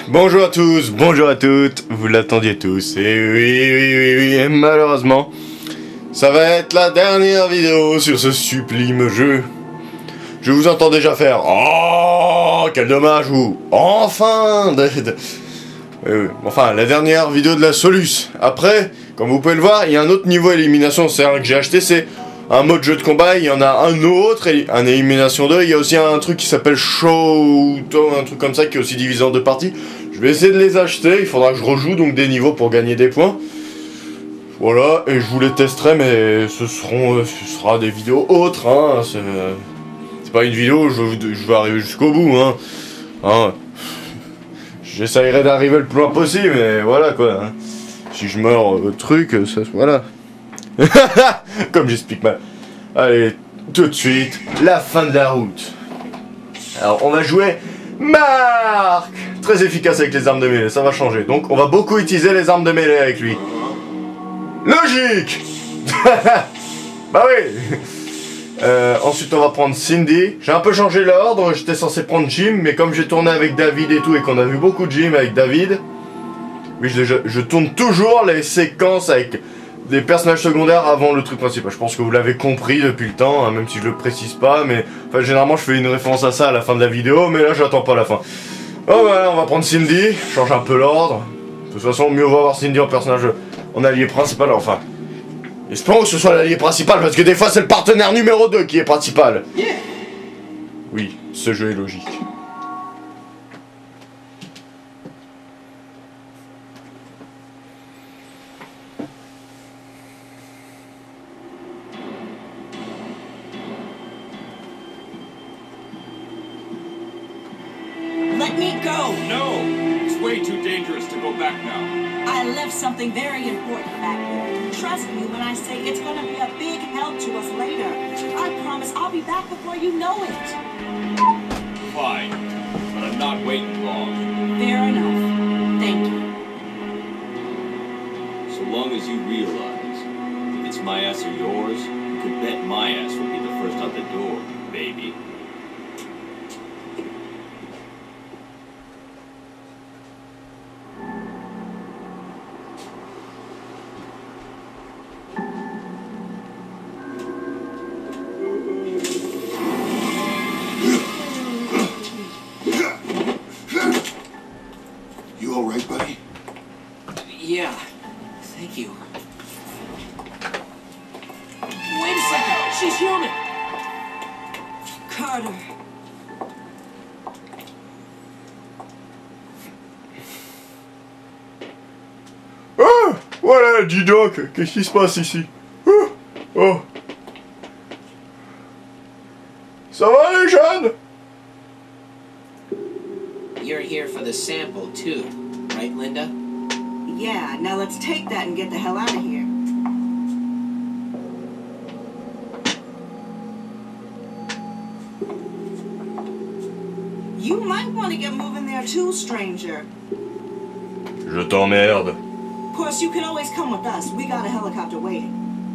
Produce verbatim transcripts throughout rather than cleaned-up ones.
Bonjour à tous, bonjour à toutes, vous l'attendiez tous, et oui, oui, oui, oui, et malheureusement, ça va être la dernière vidéo sur ce sublime jeu. Je vous entends déjà faire « Oh, quel dommage !» ou « Enfin !» euh, Enfin, la dernière vidéo de la Solus. Après, comme vous pouvez le voir, il y a un autre niveau élimination, c'est un que j'ai acheté, c'est un mode jeu de combat, il y en a un autre, un élimination deux, il y a aussi un truc qui s'appelle Show, un truc comme ça qui est aussi divisé en deux parties. Je vais essayer de les acheter, il faudra que je rejoue donc des niveaux pour gagner des points. Voilà, et je vous les testerai, mais ce seront, ce sera des vidéos autres, hein, c'est pas une vidéo où je, je vais arriver jusqu'au bout, hein. hein. J'essayerai d'arriver le plus loin possible, mais voilà quoi. Hein. Si je meurs au truc, ça, voilà. Comme j'explique mal. Allez, tout de suite, la fin de la route. Alors, on va jouer Marc. Très efficace avec les armes de mêlée, ça va changer. Donc, on va beaucoup utiliser les armes de mêlée avec lui. Logique. Bah oui. euh, Ensuite, on va prendre Cindy. J'ai un peu changé l'ordre, j'étais censé prendre Jim, mais comme j'ai tourné avec David et tout, et qu'on a vu beaucoup de Jim avec David, oui, je, je, je tourne toujours les séquences avec des personnages secondaires avant le truc principal. Je pense que vous l'avez compris depuis le temps, hein, même si je le précise pas, mais enfin généralement je fais une référence à ça à la fin de la vidéo, mais là j'attends pas la fin. Oh voilà, on va prendre Cindy, change un peu l'ordre. De toute façon, mieux vaut avoir Cindy en personnage, en allié principal, enfin. Espérons que ce soit l'allié principal, parce que des fois c'est le partenaire numéro deux qui est principal. Oui, ce jeu est logique. Let me go! No! It's way too dangerous to go back now. I left something very important back there. Trust me when I say it's gonna be a big help to us later. I promise I'll be back before you know it. Fine, but I'm not waiting long. Fair enough. Thank you. So long as you realize, if it's my ass or yours, you can bet my ass will be the first out the door, baby. Yeah, thank you. Wait a second, she's human! Carter. Ah, voilà, dis donc, qu'est-ce qui se passe ici? Oh, oh. Ça va les jeunes? You're here for the sample too, right, Linda? Yeah, now let's take that and get the hell out of here. You might want to get moving there too, stranger. Je t'emmerde. Of course, you can always come with us. We got a helicopter waiting.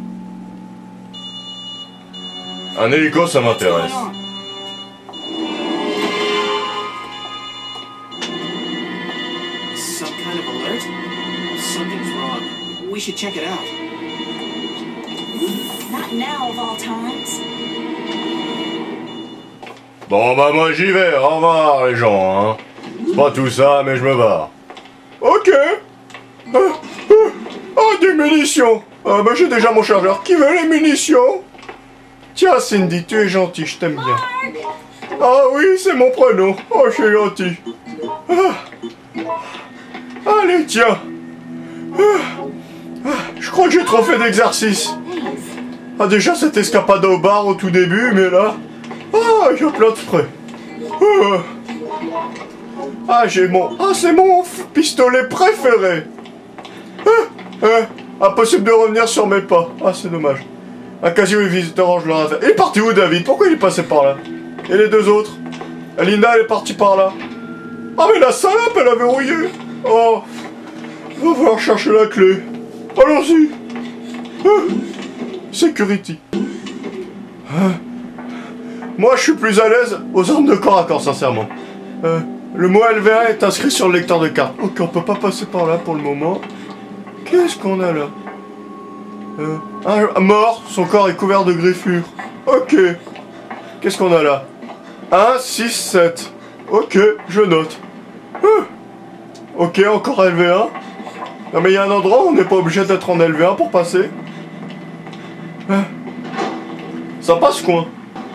Un hélico, ça m'intéresse. Some kind of alert? Something's wrong. We should check it out. Not now of all times. Bon bah moi j'y vais, au revoir les gens, hein. C'est pas tout ça, mais je me barre. Ok. Ah, ah, ah, des munitions. Ah bah j'ai déjà mon chargeur. Qui veut les munitions? Tiens Cindy, tu es gentil, je t'aime bien. Ah oui, c'est mon prénom. Oh, je suis gentil. Ah. Allez, tiens. Ah. Ah. Je crois que j'ai trop fait d'exercice. Ah déjà cette escapade au bar au tout début, mais là... Ah, il y a plein de frais. Ah, ah j'ai mon... Ah, c'est mon pistolet préféré. Ah, ah, impossible de revenir sur mes pas. Ah, c'est dommage. Un casio et visiteur, je leur ai fait. Il est parti où, David? Pourquoi il est passé par là? Et les deux autres? Linda, elle est partie par là. Ah, mais la salope, elle a verrouillé. Oh, il va falloir chercher la clé. Allons-y. Ah, security. Ah. Moi, je suis plus à l'aise aux armes de corps à corps, sincèrement. Euh, Le mot L V un est inscrit sur le lecteur de cartes. Ok, on peut pas passer par là pour le moment. Qu'est-ce qu'on a là? euh, Un mort, son corps est couvert de griffures. Ok. Qu'est-ce qu'on a là? un, six, sept. Ok, je note. Euh. Ok, encore L V un. Non mais il y a un endroit où on n'est pas obligé d'être en L V un pour passer. Euh. Ça passe quoi?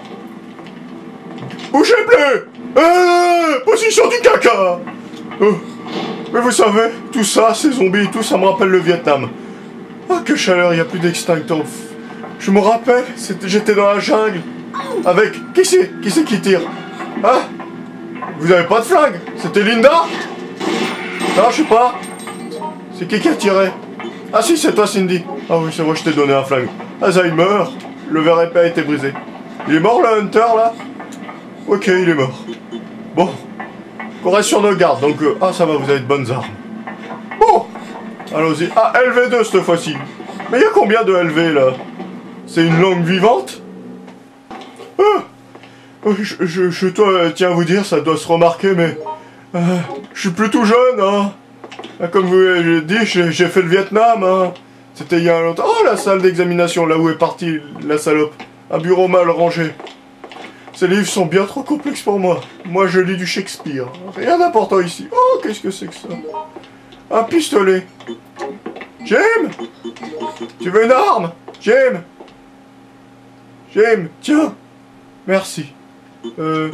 Bougez plus! Euh, position du caca! euh. Mais vous savez, tout ça, ces zombies, tout ça me rappelle le Vietnam. Ah, que chaleur, il n'y a plus d'extincteur. Je me rappelle, j'étais dans la jungle. Avec... Qui c'est? Qui c'est qui tire? Ah? Vous avez pas de flingue? C'était Linda? Non, je sais pas. C'est qui qui a tiré? Ah si, c'est toi, Cindy. Ah oui, c'est moi, je t'ai donné un flingue. Alzheimer. Le verre épais a été brisé. Il est mort, le Hunter, là? Ok, il est mort. Bon. On reste sur nos gardes, donc... Euh, ah, ça va, vous avez de bonnes armes. Bon. Allons-y. Ah, L V deux, cette fois-ci. Mais il y a combien de L V, là? C'est une langue vivante? Ah. Je, je, je dois, tiens à vous dire, ça doit se remarquer, mais... Euh, je suis plus tout jeune, hein. Comme vous l'avez dit, j'ai fait le Vietnam, hein. C'était il y a longtemps. Oh, la salle d'examination, là où est partie la salope. Un bureau mal rangé. Ces livres sont bien trop complexes pour moi. Moi, je lis du Shakespeare. Rien d'important ici. Oh, qu'est-ce que c'est que ça? Un pistolet. Jim? Tu veux une arme? Jim? Jim, tiens. Merci. Euh...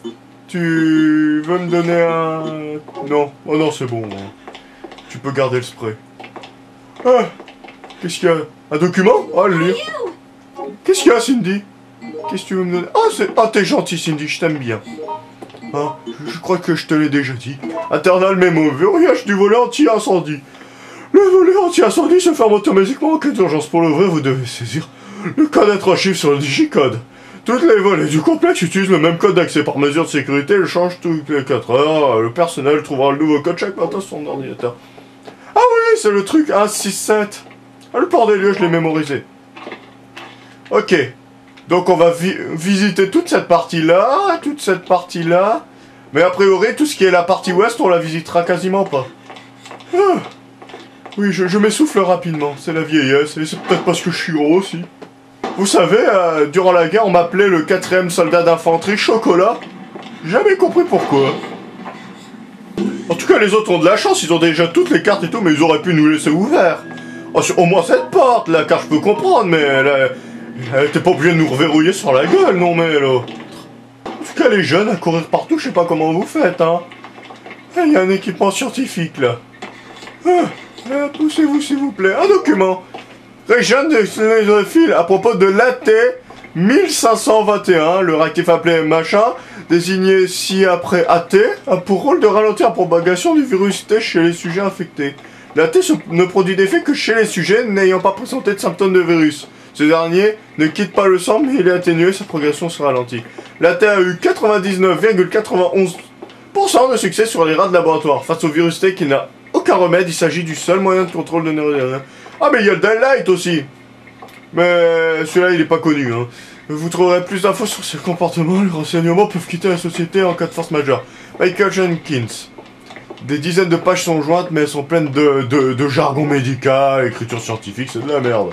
Tu veux me donner un... Non. Oh non, c'est bon. Tu peux garder le spray. Ah. Qu'est-ce qu'il y a? Un document? Oh, le lire. Qu'est-ce qu'il y a, Cindy? Qu'est-ce que tu veux me donner? Ah, c'est... Ah, t'es gentil, Cindy, je t'aime bien. Ah, je, je crois que je te l'ai déjà dit. Internal mémo, verrouillage du volet anti-incendie. Le volet anti-incendie se ferme automatiquement en cas d'urgence. Pour l'ouvrir, vous devez saisir le code à trois chiffres sur le digicode. Toutes les volets du complexe utilisent le même code d'accès. Par mesure de sécurité, elle change toutes les quatre heures. Le personnel trouvera le nouveau code chaque matin sur son ordinateur. Ah oui, c'est le truc un six sept. Ah, le port des lieux, je l'ai mémorisé. Ok. Donc on va vi visiter toute cette partie-là, toute cette partie-là. Mais a priori, tout ce qui est la partie ouest, on la visitera quasiment pas. Ah. Oui, je, je m'essouffle rapidement. C'est la vieillesse, et c'est peut-être parce que je suis gros aussi. Vous savez, euh, durant la guerre, on m'appelait le quatrième soldat d'infanterie Chocolat. Jamais compris pourquoi. En tout cas, les autres ont de la chance, ils ont déjà toutes les cartes et tout, mais ils auraient pu nous laisser ouverts. Oh, au moins cette porte, là, car je peux comprendre, mais elle, elle t'es pas obligé de nous reverrouiller sur la gueule, non mais là. En tout cas, les jeunes à courir partout, je sais pas comment vous faites, hein. Il y a un équipement scientifique, là. Ah, ah, poussez-vous, s'il vous plaît. Un document. Région de fil à propos de l'A T mille cinq cent vingt et un, le réactif appelé machin, désigné ci-après A T, a pour rôle de ralentir la propagation du virus T chez les sujets infectés. L'A T ne produit d'effet que chez les sujets n'ayant pas présenté de symptômes de virus. Ce dernier ne quitte pas le sang, mais il est atténué, sa progression se ralentit. L'A T a eu quatre-vingt-dix-neuf virgule quatre-vingt-onze pour cent de succès sur les rats de laboratoire. Face au virus T qui n'a aucun remède, il s'agit du seul moyen de contrôle de neurones. Ah mais il y a le Daylight aussi. Mais celui-là il est pas connu, hein. Vous trouverez plus d'infos sur ses comportements, les renseignements peuvent quitter la société en cas de force majeure. Michael Jenkins. Des dizaines de pages sont jointes, mais elles sont pleines de, de, de jargon médical, écriture scientifique, c'est de la merde.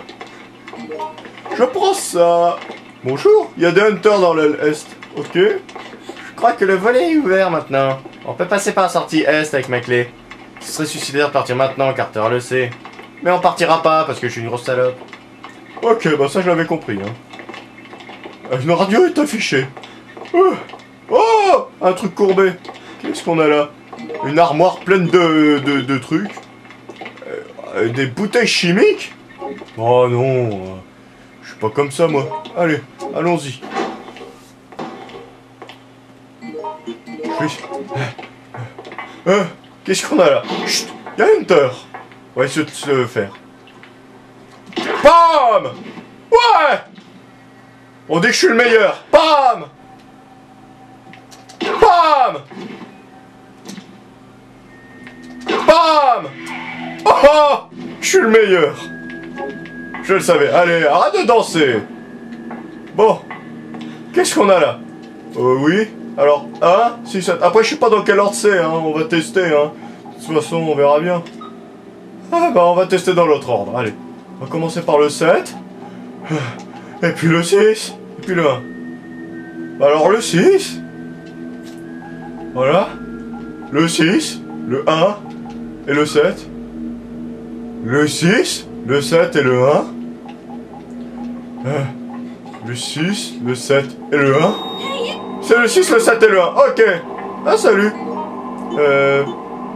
Je prends ça. Bonjour, il y a des hunters dans l'aile est. Ok. Je crois que le volet est ouvert maintenant. On peut passer par la sortie est avec ma clé. Ce serait suicidaire de partir maintenant, Carter le sait. Mais on partira pas parce que je suis une grosse salope. Ok, bah ça je l'avais compris, hein. Une radio est affichée. Oh, oh, un truc courbé. Qu'est-ce qu'on a là? Une armoire pleine de, de, de trucs. Euh, des bouteilles chimiques? Oh non, euh, je suis pas comme ça moi. Allez, allons-y. Je suis... Euh, qu'est-ce qu'on a là? Chut, y'a Hunter. On va essayer de se faire. Bam! Ouais! On dit que je suis le meilleur. Bam! Bam! Bam! Oh oh! Je suis le meilleur. Je le savais. Allez, arrête de danser. Bon. Qu'est-ce qu'on a là? Euh, oui. Alors, un, six, sept. Après, je sais pas dans quel ordre c'est, hein. On va tester, hein. De toute façon, on verra bien. Ah, bah, on va tester dans l'autre ordre. Allez. On va commencer par le sept. Et puis le six. Et puis le un. Alors, le six. Voilà. Le six. Le un. Et le sept. Le six. Le sept et le un. Euh, le six. Le sept et le un. C'est le six, le sept et le un. Ok. Ah, salut. Euh...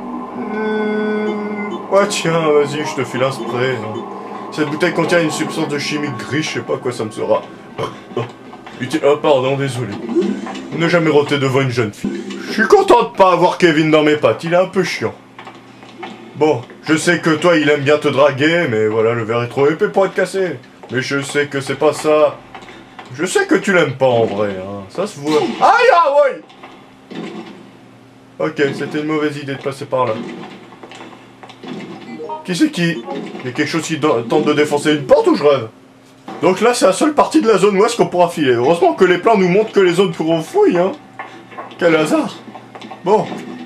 Ouais, tiens, vas-y, je te file un spray. Hein. Cette bouteille contient une substance de chimie grise, je sais pas à quoi ça me sera. Utile... Oh, pardon, désolé. Ne jamais roter devant une jeune fille. Je suis content de pas avoir Kevin dans mes pattes, il est un peu chiant. Bon, je sais que toi, il aime bien te draguer, mais voilà, le verre est trop épais pour être cassé. Mais je sais que c'est pas ça. Je sais que tu l'aimes pas en vrai, hein. Ça se voit. Aïe, ah, ouais. Ok, c'était une mauvaise idée de passer par là. Qui c'est qui? Il y a quelque chose qui tente de défoncer une porte ou je rêve? Donc là, c'est la seule partie de la zone ouest qu'on pourra filer. Heureusement que les plans nous montrent que les zones pour on fouille, hein. Quel hasard. Bon.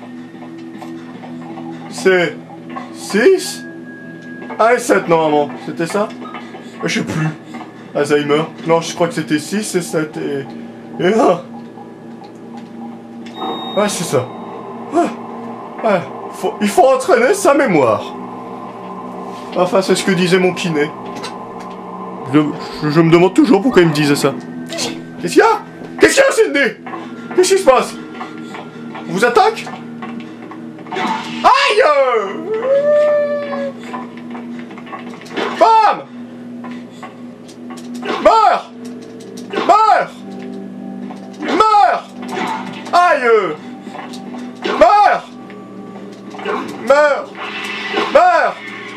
C'est... six un et sept normalement. C'était ça? Je sais plus. Alzheimer. Non, je crois que c'était six et sept et... et un. Ouais, c'est ça. Ouais. Ouais. Faut... Il faut entraîner sa mémoire. Enfin, c'est ce que disait mon kiné. Je, je, je me demande toujours pourquoi il me disait ça. Qu'est-ce qu'il y a? Qu'est-ce qu'il y a, Cindy? Qu'est-ce qui se passe? On vous attaque? Aïe! Bam! Meurs! Meurs! Meurs! Aïe! Meurs! Meurs! Meurs!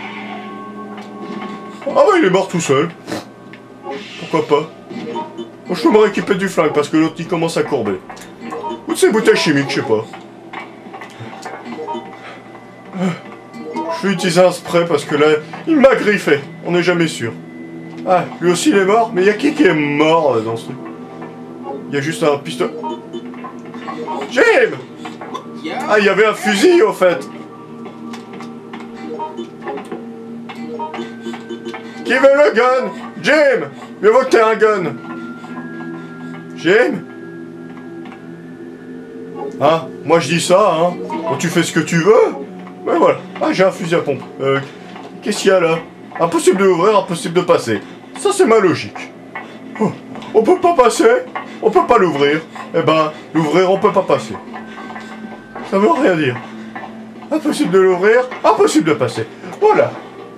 Ah bah il est mort tout seul. Pourquoi pas? Moi je peux me rééquiper du flingue parce que l'autre il commence à courber. Ou de ces bouteilles chimiques, je sais pas. Je vais utiliser un spray parce que là, il m'a griffé. On n'est jamais sûr. Ah, lui aussi il est mort? Mais il y a qui qui est mort dans ce truc? Il y a juste un pistolet. Jim! Ah, il y avait un fusil au fait. Qui veut le gun? Jim! Mieux vaut que t'aies un gun. Jim? Hein? Moi je dis ça, hein? Bon, tu fais ce que tu veux? Mais voilà. Ah, j'ai un fusil à pompe. Euh, qu'est-ce qu'il y a là? Impossible de l'ouvrir, impossible de passer. Ça, c'est ma logique. Oh, on peut pas passer? On peut pas l'ouvrir. Eh ben, l'ouvrir, on peut pas passer. Ça veut rien dire. Impossible de l'ouvrir, impossible de passer. Voilà.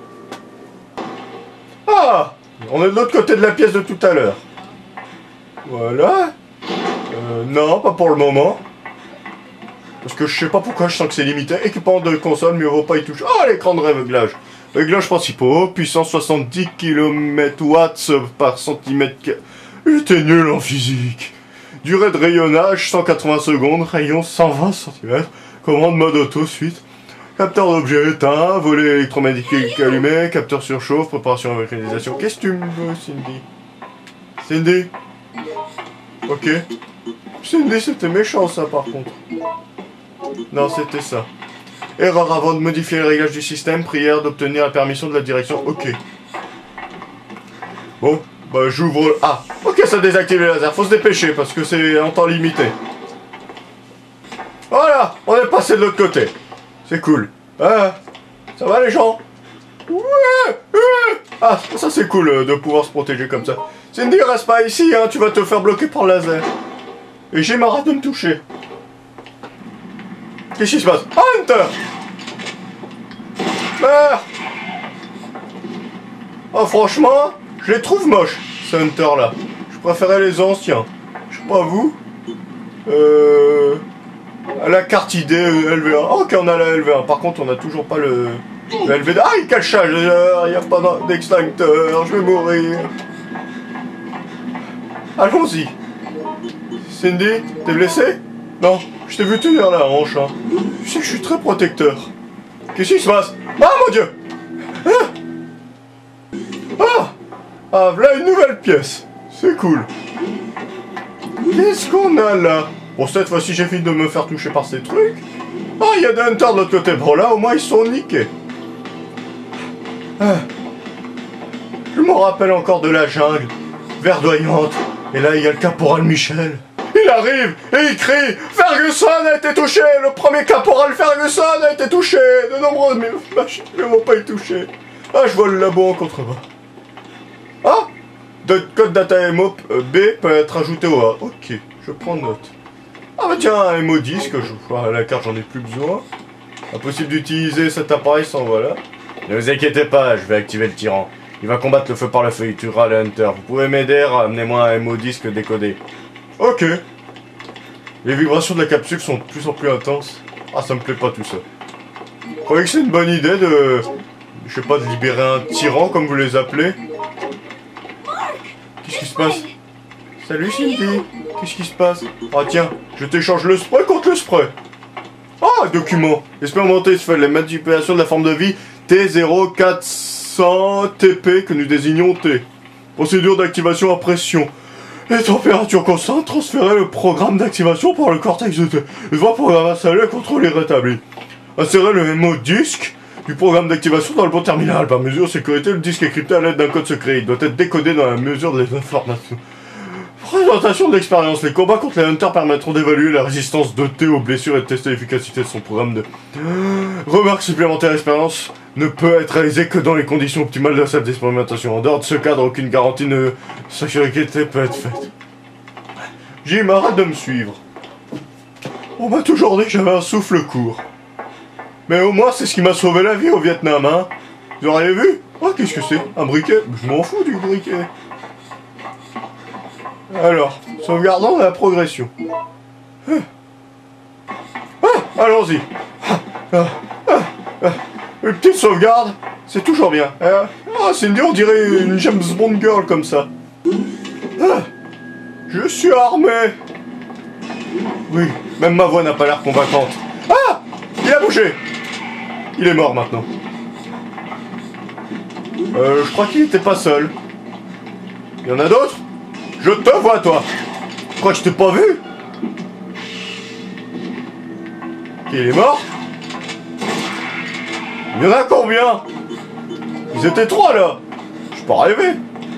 Ah! On est de l'autre côté de la pièce de tout à l'heure. Voilà. Euh, non, pas pour le moment. Parce que je sais pas pourquoi je sens que c'est limité. Équipement de console, mieux vaut pas y toucher. Oh, l'écran de réglage. Réglages principaux, puissance soixante-dix kilomètres watts par centimètre. J'étais nul en physique. Durée de rayonnage, cent quatre-vingts secondes. Rayon, cent vingt centimètres. Commande mode auto, suite. Capteur d'objet éteint, volet électromécanique allumé, capteur surchauffe, préparation avec réalisation. Qu'est-ce que tu me veux, Cindy? Cindy? Ok. Cindy, c'était méchant ça par contre. Non, c'était ça. Erreur avant de modifier les réglages du système, prière d'obtenir la permission de la direction. Ok. Bon, bah j'ouvre... Ah, ok, ça désactive les lasers. Faut se dépêcher parce que c'est en temps limité. Voilà, on est passé de l'autre côté. C'est cool. Ah, ça va les gens? Ouais, ouais. Ah, ça c'est cool euh, de pouvoir se protéger comme ça. Cindy, reste pas ici, hein, tu vas te faire bloquer par le laser. Et j'ai marre de me toucher. Qu'est-ce qui se passe? Hunter! Meurs! Oh, franchement, je les trouve moches, ces Hunter là. Je préférais les anciens. Je sais pas vous. Euh... La carte I D L V un. Oh, ok, on a la L V un. Par contre, on n'a toujours pas le, le L V deux. Ah, il cache ça. Il n'y a pas d'extincteur. Je vais mourir. Allons-y. Cindy, t'es blessé? Non, je t'ai vu tenir la hanche. Hein. Tu sais que je suis très protecteur. Qu'est-ce qui se passe? Ah, mon Dieu! Ah, ah, ah, voilà une nouvelle pièce. C'est cool. Qu'est-ce qu'on a là? Bon, cette fois-ci, j'ai fini de me faire toucher par ces trucs. Ah, il y a des hunters de l'autre côté. Bon, là, au moins, ils sont niqués. Ah. Je me rappelle encore de la jungle, verdoyante. Et là, il y a le caporal Michel. Il arrive et il crie « Ferguson a été touché! Le premier caporal Ferguson a été touché! De nombreuses machines ne vont pas y toucher. Ah, je vois le labo en contrebas. Ah! De code data M O B peut être ajouté au A. Ok, je prends note. Ah bah tiens, un M O disque, je vois la carte, j'en ai plus besoin. Impossible d'utiliser cet appareil sans voilà. Ne vous inquiétez pas, je vais activer le tyran. Il va combattre le feu par le feu, il tuera le hunter. Vous pouvez m'aider, ramenez-moi un M O disque décodé. Ok. Les vibrations de la capsule sont de plus en plus intenses. Ah, ça me plaît pas tout ça. Vous croyez que c'est une bonne idée de... Je sais pas, de libérer un tyran, comme vous les appelez? Qu'est-ce qui se passe? Salut Cindy. Qu'est-ce qui se passe? Ah tiens, je t'échange le spray contre le spray. Ah, document. Expérimenter se fait la manipulation de la forme de vie T zéro quatre cents T P que nous désignons T. Procédure d'activation à pression. Les températures constantes, transférer le programme d'activation par le cortex de T. Le voie programme installé, contrôle et rétabli. Insérer le M O disque du programme d'activation dans le bon terminal. Par mesure de sécurité, le disque est crypté à l'aide d'un code secret. Il doit être décodé dans la mesure des informations. Présentation de l'expérience. Les combats contre les hunters permettront d'évaluer la résistance de T aux blessures et de tester l'efficacité de son programme de... Remarque supplémentaire, l'expérience ne peut être réalisée que dans les conditions optimales de cette expérimentation. En dehors de ce cadre, aucune garantie de sécurité peut être faite. Jim, arrête de me suivre. On m'a toujours dit que j'avais un souffle court. Mais au moins, c'est ce qui m'a sauvé la vie au Vietnam, hein. Vous auriez vu? Oh, qu'est-ce que c'est? Un briquet? Je m'en fous du briquet. Alors, sauvegardons la progression. Ah, allons-y. Ah, ah, ah, ah. Une petite sauvegarde, c'est toujours bien. Ah, ah, Cindy, on dirait une James Bond girl comme ça. Ah, je suis armé. Oui, même ma voix n'a pas l'air convaincante. Ah, il a bougé. Il est mort maintenant. Euh, je crois qu'il n'était pas seul. Il y en a d'autres? Je te vois, toi. Tu crois que je t'ai pas vu? Il est mort? Il y en a combien? Ils étaient trois, là. Je suis pas rêvé.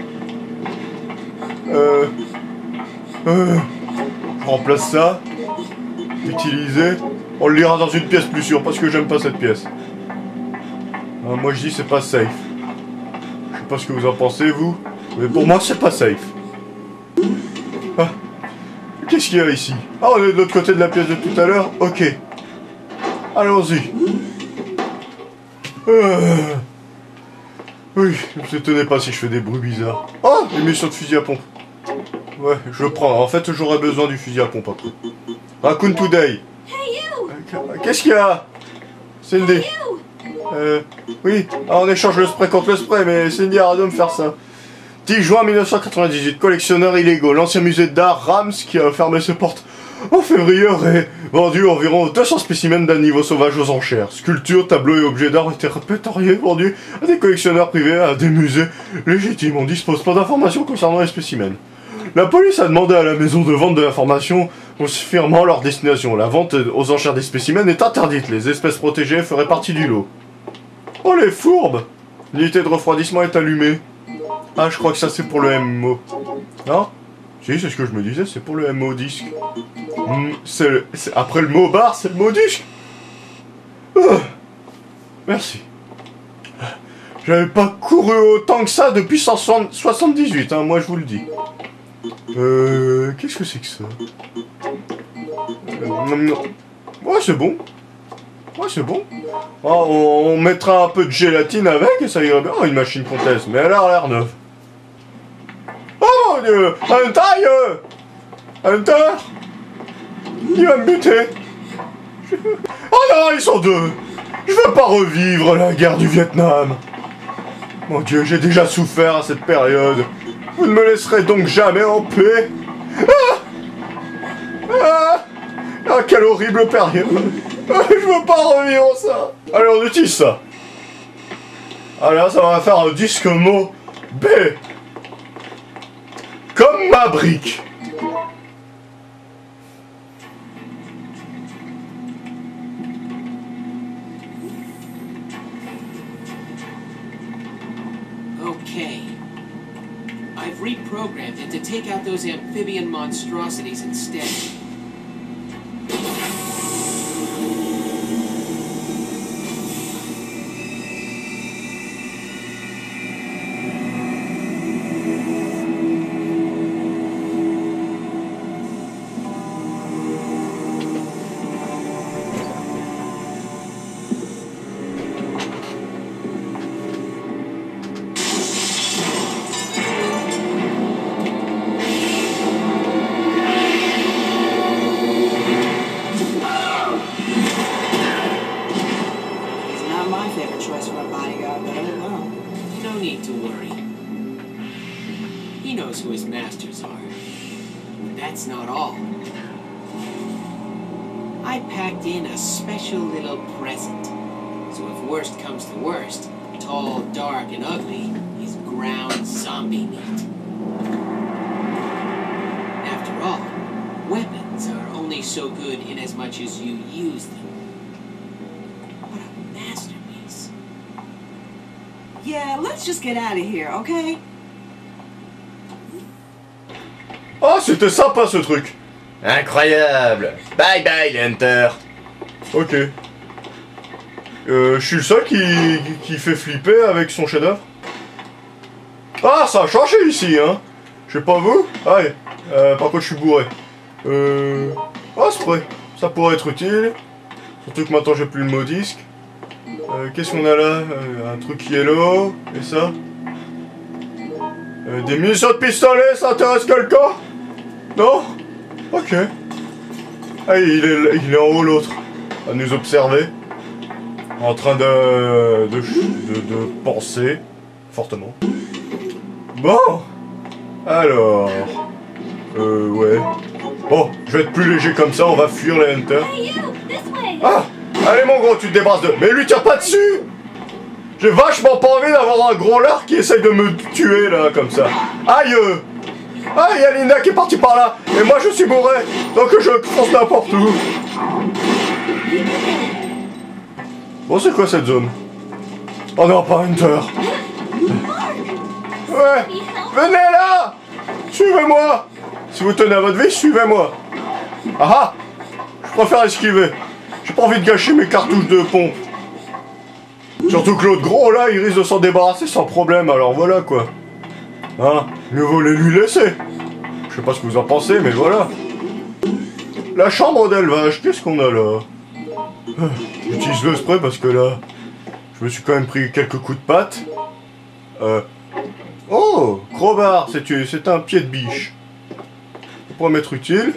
Euh... Euh... Je remplace ça. Utiliser. On le lira dans une pièce plus sûre, parce que j'aime pas cette pièce. Ah, moi, je dis c'est pas safe. Je sais pas ce que vous en pensez, vous. Mais pour moi, c'est pas safe. Ah. Qu'est-ce qu'il y a ici? Ah, on est de l'autre côté de la pièce de tout à l'heure? Ok. Allons-y. Euh... Oui, ne vous étonnez pas si je fais des bruits bizarres. Ah, émission de fusil à pompe. Ouais, je prends. En fait, j'aurais besoin du fusil à pompe après. Raccoon Today. Qu'est-ce qu'il y a? Cindy. Euh... Oui, ah, on échange le spray contre le spray, mais Cindy arrête de me faire ça. dix juin mille neuf cent quatre-vingt-dix-huit, collectionneurs illégaux. L'ancien musée d'art Rams, qui a fermé ses portes en février, aurait vendu environ deux cents spécimens d'un niveau sauvage aux enchères. Sculptures, tableaux et objets d'art étaient répertoriés, vendus à des collectionneurs privés, à des musées légitimes. On dispose pas d'informations concernant les spécimens. La police a demandé à la maison de vente de l'information confirmant leur destination. La vente aux enchères des spécimens est interdite. Les espèces protégées feraient partie du lot. Oh, les fourbes! L'unité de refroidissement est allumée. Ah, je crois que ça c'est pour le M O. Non? Si, c'est ce que je me disais, c'est pour le M O disque. Mmh, c'est après le mot bar, c'est le mot disque. Oh, merci. J'avais pas couru autant que ça depuis soixante-dix-huit, hein, moi je vous le dis. Euh... Qu'est-ce que c'est que ça? euh, Ouais, c'est bon. Ouais, c'est bon. Oh, on, on mettra un peu de gélatine avec et ça irait bien. Oh, une machine comtesse, mais elle a l'air neuve. Oh mon dieu! Un taille! Hunter! Il va me buter! Oh non, ils sont deux! Je veux pas revivre la guerre du Vietnam! Mon dieu, j'ai déjà souffert à cette période. Vous ne me laisserez donc jamais en paix? Ah! Ah! Ah, quelle horrible période! Je veux pas revivre ça! Allez, on utilise ça! Allez, là, ça va faire un disque mot B! Comme ma brique! reprogrammed it to take out those amphibian monstrosities instead. Who his masters are. But that's not all. I packed in a special little present. So if worst comes to worst, tall, dark, and ugly is ground zombie meat. After all, weapons are only so good in as much as you use them. What a masterpiece. Yeah, let's just get out of here, okay? Oh, c'était sympa ce truc. Incroyable. Bye bye, Hunter. Ok. Euh, je suis le seul qui, qui fait flipper avec son chef-d'œuvre. Ah, ça a changé ici, hein. Je sais pas vous. Ah, ouais. Euh, par contre, je suis bourré. Euh... Oh, spray. Ça pourrait être utile. Surtout que maintenant, j'ai plus le mot disque. Euh, Qu'est-ce qu'on a là? euh, Un truc yellow. Et ça euh, Des munitions de pistolet, ça intéresse quelqu'un? Non? Ok. Ah, il est, il est en haut l'autre. À nous observer. En train de de, de de penser. Fortement. Bon. Alors. Euh, ouais. Bon, je vais être plus léger comme ça, on va fuir les hunters. Ah! Allez mon gros, tu te débarrasses de... Mais lui tire pas dessus! J'ai vachement pas envie d'avoir un gros lard qui essaye de me tuer là, comme ça. Aïe! Ah, il y a Linda qui est partie par là, et moi je suis bourré, donc je fonce n'importe où. Bon, c'est quoi cette zone? Oh non, pas Hunter. Ouais, venez là! Suivez-moi! Si vous tenez à votre vie, suivez-moi. Ah ah! Je préfère esquiver. J'ai pas envie de gâcher mes cartouches de pompe. Surtout que l'autre gros là, il risque de s'en débarrasser sans problème, alors voilà quoi. Hein? Mieux vaut les lui laisser. Je sais pas ce que vous en pensez, mais voilà. La chambre d'élevage, qu'est-ce qu'on a là? J'utilise le spray parce que là, je me suis quand même pris quelques coups de patte. Euh... Oh! Crowbar, c'est un pied de biche. Ça pourrait m'être utile.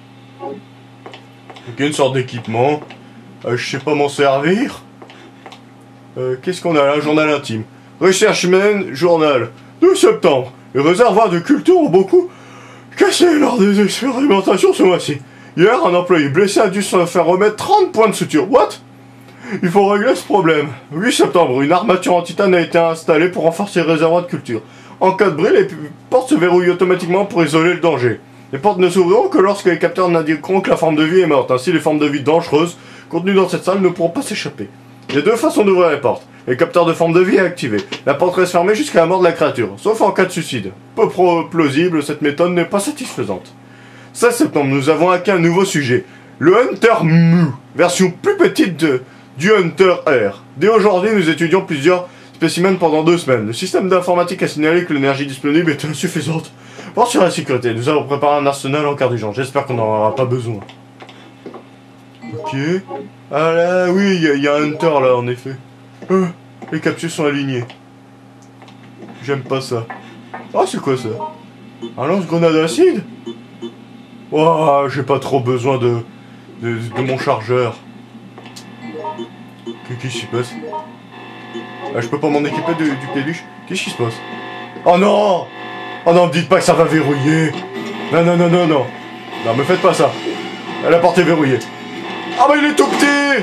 Ok, une sorte d'équipement. Euh, je sais pas m'en servir. Euh, Qu'est-ce qu'on a là? Journal intime. Recherche humaine, journal. deux septembre. Les réservoirs de culture ont beaucoup cassé lors des expérimentations ce mois-ci. Hier, un employé blessé a dû se faire remettre trente points de suture. What? Il faut régler ce problème. huit septembre, une armature en titane a été installée pour renforcer les réservoirs de culture. En cas de bruit, les portes se verrouillent automatiquement pour isoler le danger. Les portes ne s'ouvriront que lorsque les capteurs n'indiqueront que la forme de vie est morte. Ainsi, les formes de vie dangereuses contenues dans cette salle ne pourront pas s'échapper. Il y a deux façons d'ouvrir les portes. Les capteurs de forme de vie est activé. La porte reste fermée jusqu'à la mort de la créature, sauf en cas de suicide. Peu plausible, cette méthode n'est pas satisfaisante. seize septembre, nous avons acquis un nouveau sujet. Le Hunter Mu, version plus petite de, du Hunter R. Dès aujourd'hui, nous étudions plusieurs spécimens pendant deux semaines. Le système d'informatique a signalé que l'énergie disponible était insuffisante. Pour sur la sécurité, nous allons préparer un arsenal en cas d'urgence. J'espère qu'on n'en aura pas besoin. Ok. Ah là, oui, il y, y a un Hunter là, en effet. Euh, les capsules sont alignées. J'aime pas ça. Ah, c'est quoi ça? Un lance-grenade acide? Ouah, j'ai pas trop besoin de, de, de mon chargeur. Qu'est-ce qui se passe? Ah, je peux pas m'en équiper de, du péluche? Qu'est-ce qui se passe? Oh non! Oh non, me dites pas que ça va verrouiller! Non, non, non, non, non! Non, me faites pas ça! La porte est verrouillée. Ah bah il est tout petit!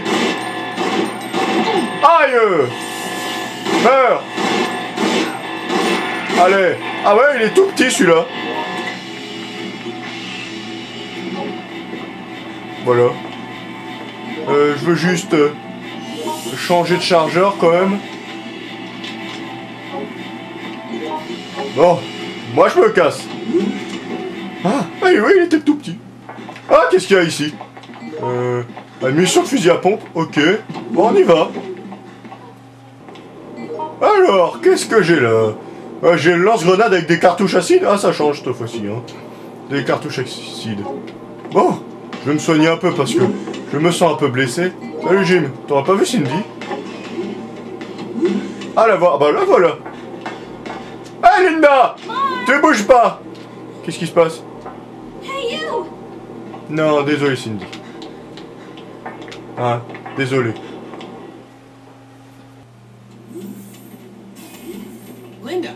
Aïe! Meurs! Allez! Ah ouais, il est tout petit celui-là! Voilà. Euh, je veux juste euh, changer de chargeur quand même. Bon, moi je me casse. Ah, ah oui, il était tout petit. Ah, qu'est-ce qu'il y a ici? Euh... Une mission de fusil à pompe, ok. Bon, on y va. Alors, qu'est-ce que j'ai là? euh, J'ai le lance-grenade avec des cartouches acides. Ah, ça change cette fois-ci, hein. Des cartouches acides. Bon, je vais me soigner un peu parce que je me sens un peu blessé. Salut Jim, t'auras pas vu Cindy? Ah, la voilà, bah la voilà. Hey Linda! Tu bouges pas! Qu'est-ce qui se passe? Hey, you! Non, désolé Cindy. Ah, désolé. Linda,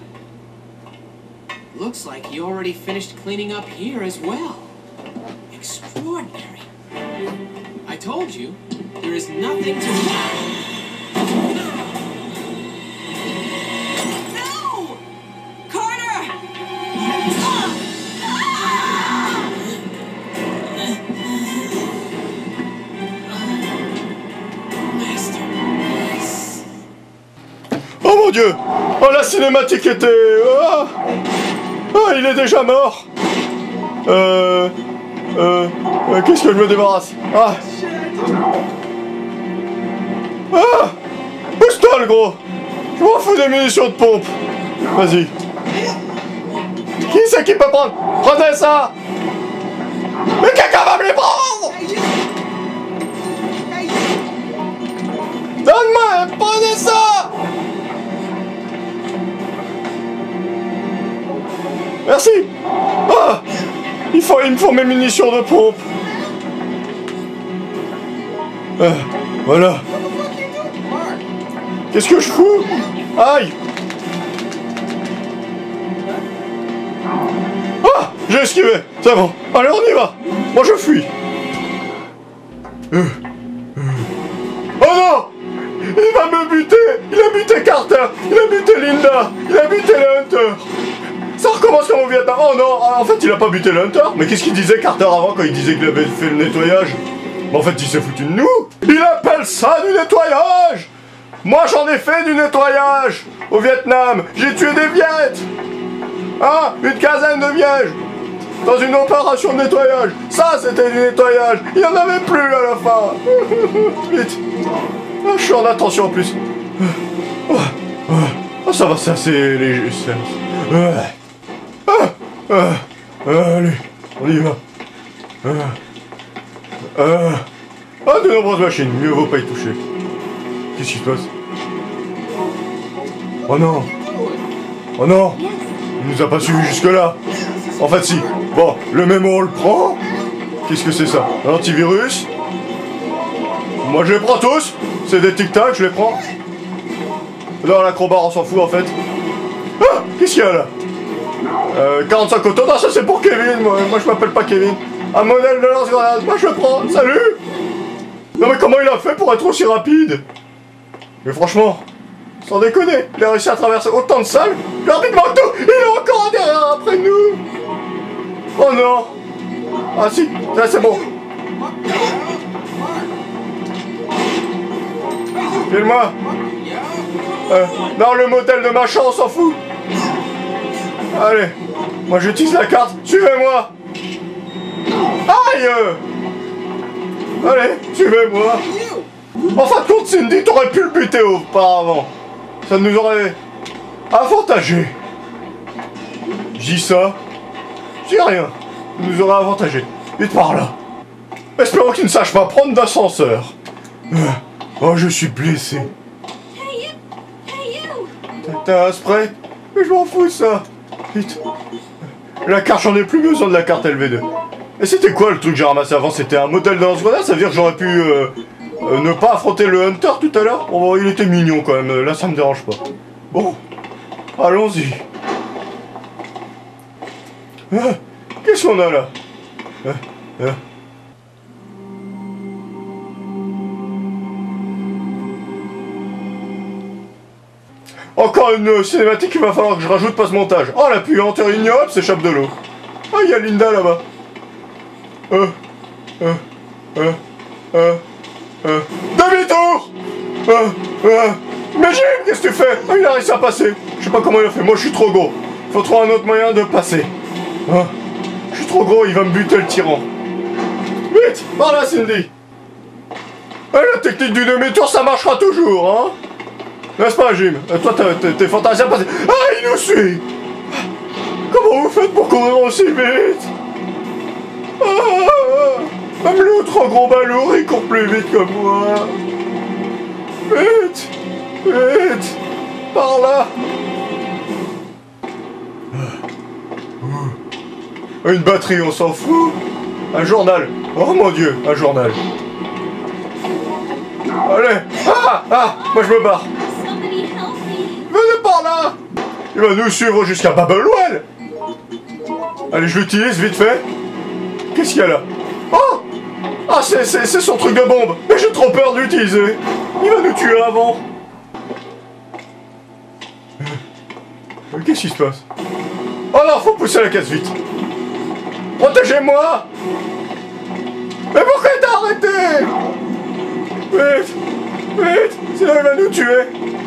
looks like you already finished cleaning up here as well. Extraordinary. I told you, there is nothing to... No! Carter! Master. Oh mon Dieu! Oh, la cinématique était... Ah, ah, il est déjà mort. Euh... Euh... euh Qu'est-ce que je me débarrasse? Ah! Ah! Pousse-toi, le gros! Je m'en fous des munitions de pompe! Vas-y. Qui c'est qui peut prendre? Prenez ça! Mais quelqu'un va me les prendre! Donne-moi! Prenez ça! Merci! Ah! Il faut, il me faut mes munitions de pompe! Ah, voilà! Qu'est-ce que je fous? Aïe! Ah! J'ai esquivé! C'est bon! Allez, on y va! Moi, je fuis! Euh, euh. Oh non! Il va me buter! Il a buté Carter! Il a buté Linda! Il a buté le Hunter! Ça recommence comme au Vietnam! Oh non! En fait, il a pas buté le Hunter! Mais qu'est-ce qu'il disait Carter avant quand il disait qu'il avait fait le nettoyage? Mais en fait, il s'est foutu de nous! Il appelle ça du nettoyage! Moi, j'en ai fait du nettoyage! Au Vietnam! J'ai tué des Viettes! Hein? Une quinzaine de Vierges! Dans une opération de nettoyage! Ça, c'était du nettoyage! Il n'y en avait plus à la fin! Vite! Ah, je suis en attention en plus! Oh, oh, oh, ça va, c'est assez léger. Euh, ah, ah, allez, on y va! Ah, ah, ah, de nombreuses machines, mieux vaut pas y toucher. Qu'est-ce qui se passe? Oh non! Oh non! Il nous a pas suivi jusque-là! En fait, si. Bon, le mémo, on le prend. Qu'est-ce que c'est ça? Un antivirus? Moi, je les prends tous. C'est des tic-tac, je les prends. Non, l'acrobat, on s'en fout, en fait. Ah! Qu'est-ce qu'il y a, là? Euh, quarante-cinq autos. Non, ça, c'est pour Kevin, moi. Moi, je m'appelle pas Kevin. Un modèle de lance-grenade. Moi, je le prends. Salut! Non, mais comment il a fait pour être aussi rapide? Mais franchement, sans déconner, il a réussi à traverser autant de salles, plus rapidement que tout. Il est encore derrière après nous. Oh non. Ah si, là c'est bon. File-moi. Euh, non, le modèle de machin, on s'en fout. Allez, moi j'utilise la carte, suivez-moi. Aïe. Allez, suivez-moi. En fin de compte, Cindy, t'aurais pu le buter auparavant. Ça nous aurait avantagé. Je dis ça. Je dis rien. Ça nous aurait avantagé. Vite par là. Espérons qu'il ne sache pas prendre d'ascenseur. Oh, je suis blessé. Hey, you! Hey, you! T'as un spray? Mais je m'en fous de ça. Vite. La carte, j'en ai plus besoin de la carte L V deux. Et c'était quoi le truc que j'ai ramassé avant? C'était un modèle de lance-grenade? Ça veut dire que j'aurais pu euh, euh, ne pas affronter le Hunter tout à l'heure? Oh, il était mignon quand même, là ça me dérange pas. Bon, allons-y. Ah, qu'est-ce qu'on a là? ah, ah. Encore une cinématique qu'il va falloir que je rajoute passe-montage. Oh, la puante ignoble s'échappe de l'eau. Ah, il y a Linda là-bas. Euh, euh, euh, euh, euh, demi-tour! Euh, euh, mais Jim, qu'est-ce que tu fais? Oh, il a réussi à passer. Je sais pas comment il a fait, moi je suis trop gros. Faut trouver un autre moyen de passer. Hein? Je suis trop gros, il va me buter le tyran. Vite, par là, Cindy. Eh, la technique du demi-tour, ça marchera toujours, hein? N'est-ce pas, Jim? Euh, toi, t'es fantasien passé. Ah, il nous suit! Comment vous faites pour courir aussi vite? Ah, même l'autre gros balourd, il court plus vite que moi. Vite! Vite! Par là! Une batterie, on s'en fout. Un journal. Oh mon Dieu, un journal. Allez. Ah, ah, moi je me barre. Venez par là. Il va nous suivre jusqu'à Babelwell. Allez, je l'utilise vite fait. Qu'est-ce qu'il y a là? Oh, ah, c'est son truc de bombe. Mais j'ai trop peur de l'utiliser. Il va nous tuer avant. Qu'est-ce qui se passe? Oh non, faut pousser la caisse vite. Protégez-moi! Mais pourquoi t'as arrêté? Vite! Vite! Sinon il va nous tuer!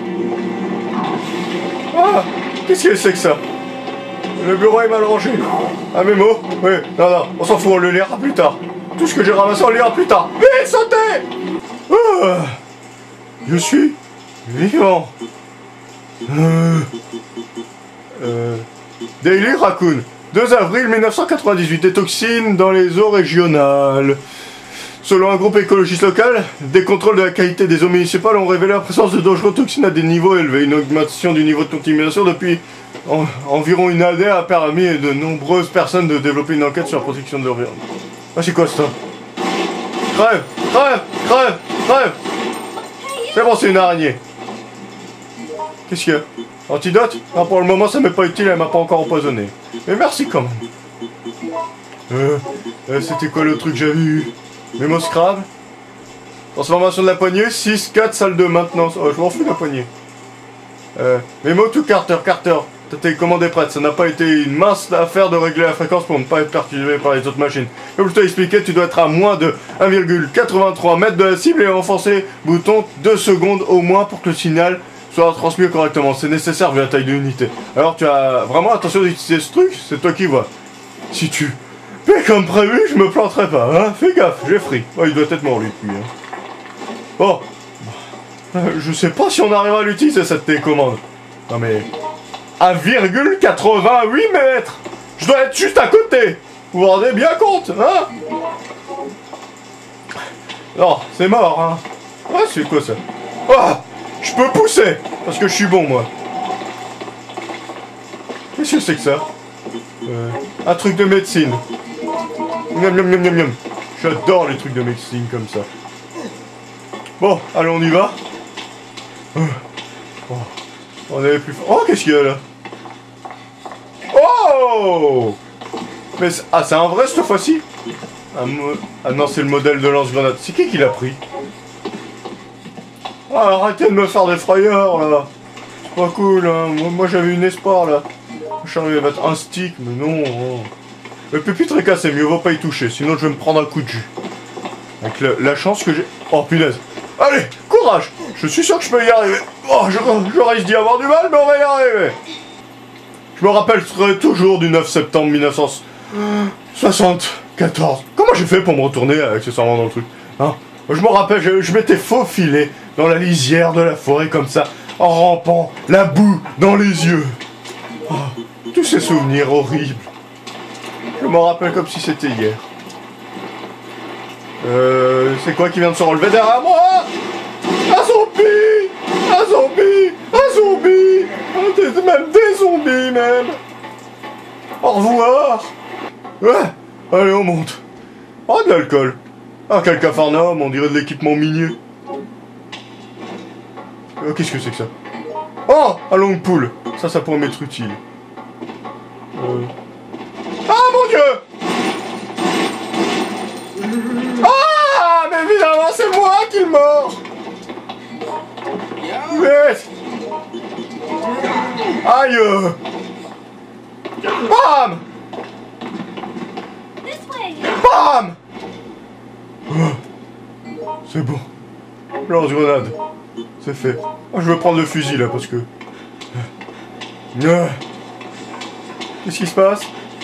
Ah! Qu'est-ce que c'est que ça? Le bureau est mal rangé. Un mémo? Oui, non, non, on s'en fout, on le lira plus tard. Tout ce que j'ai ramassé, on le lira plus tard. Vite, sautez! Ah, je suis vivant. Euh... Euh... Daily Raccoon. deux avril mille neuf cent quatre-vingt-dix-huit, des toxines dans les eaux régionales. Selon un groupe écologiste local, des contrôles de la qualité des eaux municipales ont révélé la présence de dangereuses toxines à des niveaux élevés. Une augmentation du niveau de contamination depuis en, environ une année a permis à de nombreuses personnes de développer une enquête sur la protection de l'environnement. Ah, c'est quoi ça? Crève! Crève! Crève! Crève! C'est bon, c'est une araignée. Qu'est-ce qu'il y a? Antidote? Non, pour le moment, ça m'est pas utile, elle m'a pas encore empoisonné. Mais merci quand même. Euh, euh c'était quoi le truc que j'avais eu? Mémo Scrabble? Transformation de la poignée, six, quatre, salle de maintenance. Oh, je m'en fous de la poignée. Euh, mémo to Carter, Carter. Ta télécommande est prête, ça n'a pas été une mince affaire de régler la fréquence pour ne pas être perturbé par les autres machines. Comme je t'ai expliqué, tu dois être à moins de un virgule quatre-vingt-trois mètres de la cible et enfoncer le bouton deux secondes au moins pour que le signal soit transmis correctement. C'est nécessaire vu la taille de l'unité. Alors tu as vraiment attention d'utiliser ce truc, c'est toi qui vois. Si tu fais comme prévu, je me planterai pas, hein. Fais gaffe, j'ai free. Oh, il doit être mort lui, lui hein. Bon. Euh, je sais pas si on arrivera à l'utiliser cette télécommande. Non mais... un virgule quatre-vingt-huit mètres. Je dois être juste à côté. Vous vous rendez bien compte, hein? Non, c'est mort, hein. Ouais, c'est quoi ça? Oh, je peux pousser, parce que je suis bon, moi. Qu'est-ce que c'est que ça? euh, Un truc de médecine. Miam, miam, miam, miam, miam. J'adore les trucs de médecine comme ça. Bon, allez, on y va. Oh. On est plus fort. Oh, qu'est-ce qu'il y a là? Oh! Mais ah, c'est un vrai cette fois-ci? Ah non, c'est le modèle de lance-grenade. C'est qui qui l'a pris? Ah, arrêtez de me faire des frayeurs là. C'est pas cool, hein. Moi, moi j'avais une espoir là. Je suis arrivé à mettre un stick, mais non. Oh. Le pupitre est cassé, mieux vaut pas y toucher, sinon je vais me prendre un coup de jus. Avec le, la chance que j'ai. Oh punaise. Allez, courage! Je suis sûr que je peux y arriver. Oh, je, je risque d'y avoir du mal, mais on va y arriver. Je me rappellerai toujours du neuf septembre mille neuf cent soixante-quatorze. Comment j'ai fait pour me retourner accessoirement dans le truc, hein? Je me rappelle, je, je m'étais faufilé dans la lisière de la forêt comme ça, en rampant, la boue dans les yeux. Oh, tous ces souvenirs horribles. Je m'en rappelle comme si c'était hier. Euh, c'est quoi qui vient de se relever derrière moi? Un zombie! Un zombie! Un zombie! Un des, même des zombies, même! Au revoir! Ouais! Allez, on monte! Oh, de l'alcool! Ah, quel capharnaüm, on dirait de l'équipement minier! Euh, Qu'est-ce que c'est que ça? Oh! Un long pool! Ça, ça pourrait m'être utile. Euh... Ah, mon Dieu! Ah! Mais évidemment, c'est moi qui le mord! Vite! Aïe! Bam! Bam! Oh. C'est bon. Lance-grenade. C'est fait. Oh, je vais prendre le fusil là parce que... Qu'est-ce qui se passe?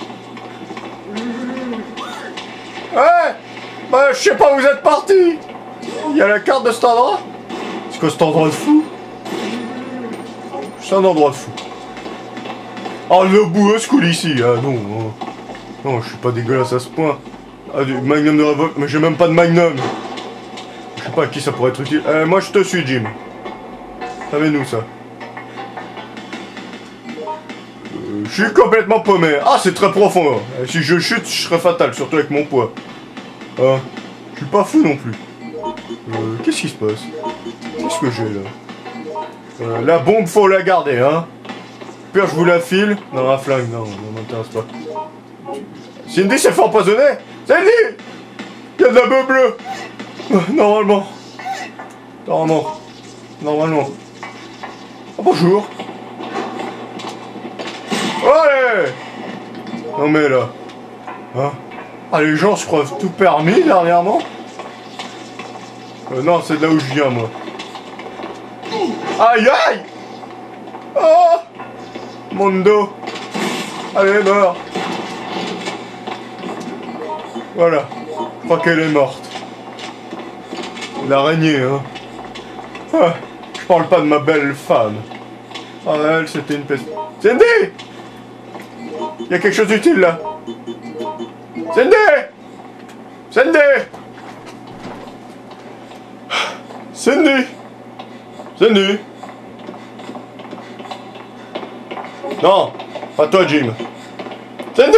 Ouais. Bah, je sais pas où vous êtes partis. Il y a la carte de cet endroit. C'est quoi cet endroit de fou? C'est un endroit de fou. Oh, le bout, ce cool ici. Ah non, non, non, je suis pas dégueulasse à ce point. Ah, du magnum de révolte, mais j'ai même pas de magnum. Je sais pas à qui ça pourrait être utile. Euh, moi, je te suis, Jim. Savez-nous ça. Euh, je suis complètement paumé. Ah, c'est très profond. Hein. Si je chute, je serais fatal, surtout avec mon poids. Ah, je suis pas fou non plus. Euh, qu'est-ce qui se passe? Qu'est-ce que j'ai là? euh, La bombe, faut la garder, hein. Pire, je vous la file. Non, un flingue, non, ça m'intéresse pas. Cindy s'est fait empoisonner. Cindy! Il y a de la beuh bleue. Normalement. Normalement. Normalement. Oh, bonjour. Allez! Non mais là. Hein? Ah, les gens se croient tout permis dernièrement. Euh, non, c'est de là où je viens, moi. Aïe aïe! Oh! Mon dos. Allez, mort. Voilà. Je crois qu'elle est morte. L'araignée, hein. Ah, je parle pas de ma belle femme. Ah, elle, c'était une peste. Cindy! Il y a quelque chose d'utile, là. Cindy! Cindy! Cindy! Cindy! Non! Pas toi, Jim. Cindy!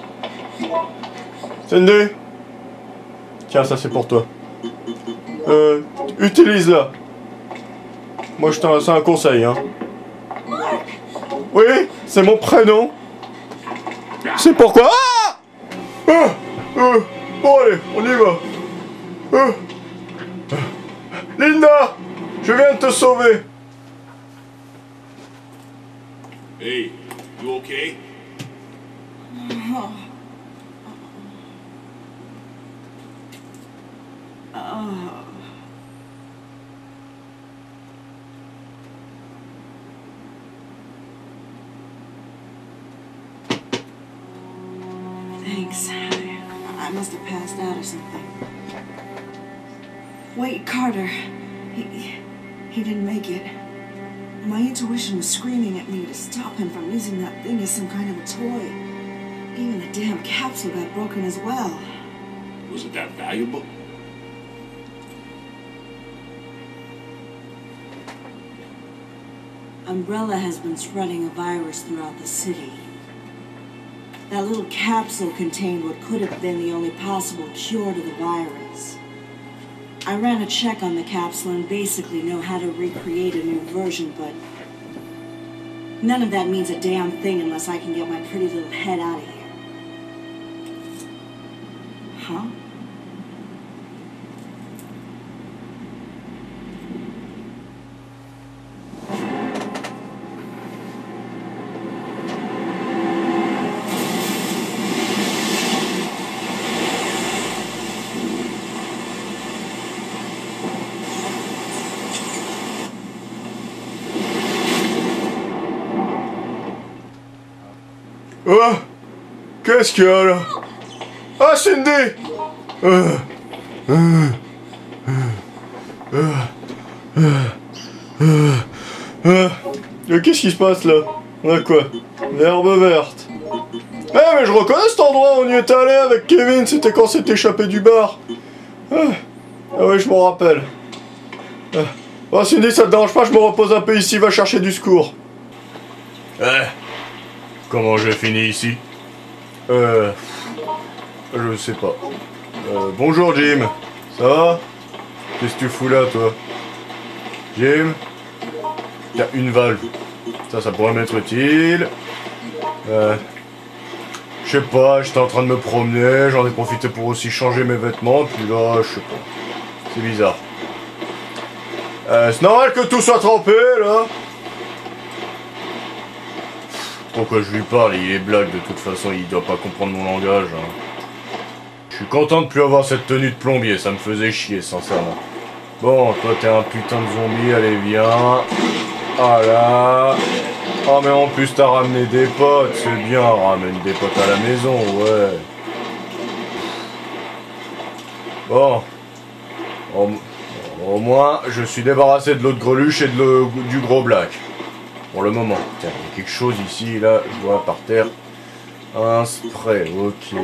Cindy! Tiens, ça c'est pour toi. Euh, utilise-la. Moi, je t'en... c'est un conseil, hein. Oui, c'est mon prénom. C'est pourquoi... Ah! Ah! Euh, bon, allez, on y va. Euh. Linda! Je viens de te sauver. Hey, you okay? Oh. Oh. Thanks. I must have passed out or something. Wait, Carter. He, he didn't make it. My intuition was screaming at me to stop him from using that thing as some kind of a toy. Even the damn capsule got broken as well. Was it that valuable? Umbrella has been spreading a virus throughout the city. That little capsule contained what could have been the only possible cure to the virus. I ran a check on the capsule and basically know how to recreate a new version, but none of that means a damn thing unless I can get my pretty little head out of here. Huh? Oh! Qu'est-ce qu'il y a là? Ah, Cindy! Euh, euh, euh, euh, euh, euh, Qu'est-ce qui se passe là? On a quoi? L'herbe verte. Eh, mais je reconnais cet endroit, on y est allé avec Kevin, c'était quand s'est échappé du bar. Ah, ah ouais, je m'en rappelle. Ah. Oh, Cindy, ça te dérange pas, je me repose un peu ici, va chercher du secours. Eh, comment j'ai fini ici? Euh... Je sais pas. Euh, bonjour Jim. Ça va? Qu'est-ce que tu fous là, toi? Jim? Il y a une valve. Ça, ça pourrait m'être utile. Euh... Je sais pas, j'étais en train de me promener, j'en ai profité pour aussi changer mes vêtements, puis là, je sais pas. C'est bizarre. Euh, c'est normal que tout soit trempé, là. Pourquoi je lui parle? Il est blague, de toute façon, il doit pas comprendre mon langage. Hein. Je suis content de plus avoir cette tenue de plombier, ça me faisait chier, sincèrement. Bon, toi t'es un putain de zombie, allez viens. Voilà. Oh mais en plus t'as ramené des potes, c'est bien, ramène des potes à la maison, ouais. Bon. Au, au moins, je suis débarrassé de l'autre greluche et de le, du gros black. Pour le moment. Tiens, il y a quelque chose ici, là, je vois par terre. Un spray, ok.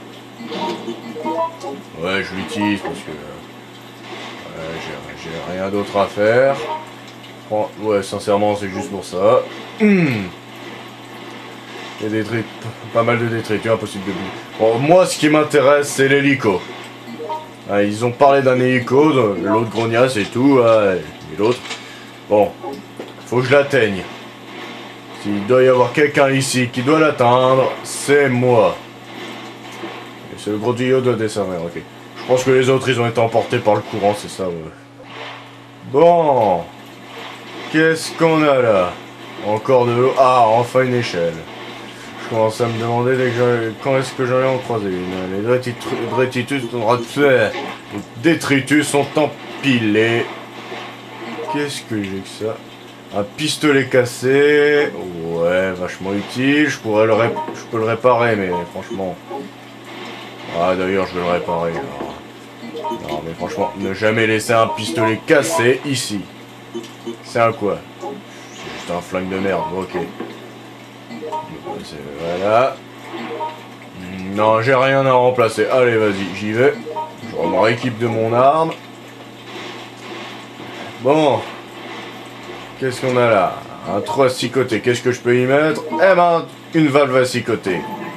Ouais, je l'utilise parce que... Ouais, j'ai rien d'autre à faire. Ouais, sincèrement, c'est juste pour ça. Mmh. Il y a des détritus, pas mal de détritus, impossible de bouger. Bon, moi, ce qui m'intéresse, c'est l'hélico. Ah, ils ont parlé d'un hélico, l'autre grognasse et tout, ah, et l'autre. Bon, faut que je l'atteigne. S'il doit y avoir quelqu'un ici qui doit l'atteindre, c'est moi. Et c'est le gros tuyau de descendre, ok. Je pense que les autres, ils ont été emportés par le courant, c'est ça, ouais. Bon. Qu'est-ce qu'on a là? Encore de l'eau. Ah, enfin une échelle. Je commence à me demander dès que quand est-ce que j'en ai en croisé une. Les détritus sont les détritus sont empilés. Qu'est-ce que j'ai que ça? Un pistolet cassé. Ouais, vachement utile. Je pourrais le ré... je peux le réparer, mais franchement. Ah d'ailleurs je vais le réparer. Alors. Non mais franchement, ne jamais laisser un pistolet cassé ici. C'est un quoi? C'est juste un flingue de merde, ok. Voilà. Non, j'ai rien à remplacer. Allez, vas-y, j'y vais. Je me rééquipe de mon arme. Bon. Qu'est-ce qu'on a là? Un trou à six côtés. Qu'est-ce que je peux y mettre? Eh ben, une valve à six côtés.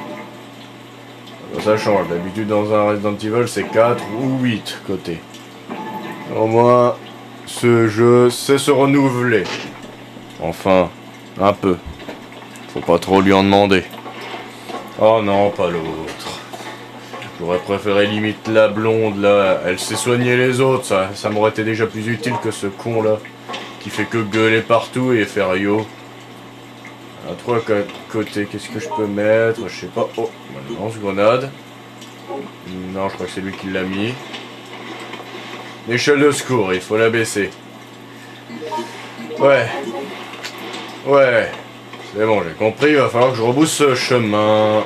Ça change. D'habitude, dans un Resident Evil, c'est quatre ou huit côtés. Au moins, ce jeu sait se renouveler. Enfin, un peu. Faut pas trop lui en demander. Oh non, pas l'autre. J'aurais préféré limite la blonde là. Elle sait soigner les autres. Ça, ça m'aurait été déjà plus utile que ce con là. Qui fait que gueuler partout et faire yo. Un trou à côté. Qu'est-ce que je peux mettre? Je sais pas. Oh, une lance-grenade. Non, je crois que c'est lui qui l'a mis. L'échelle de secours, il faut la baisser. Ouais. Ouais. C'est bon, j'ai compris, il va falloir que je rebousse ce chemin.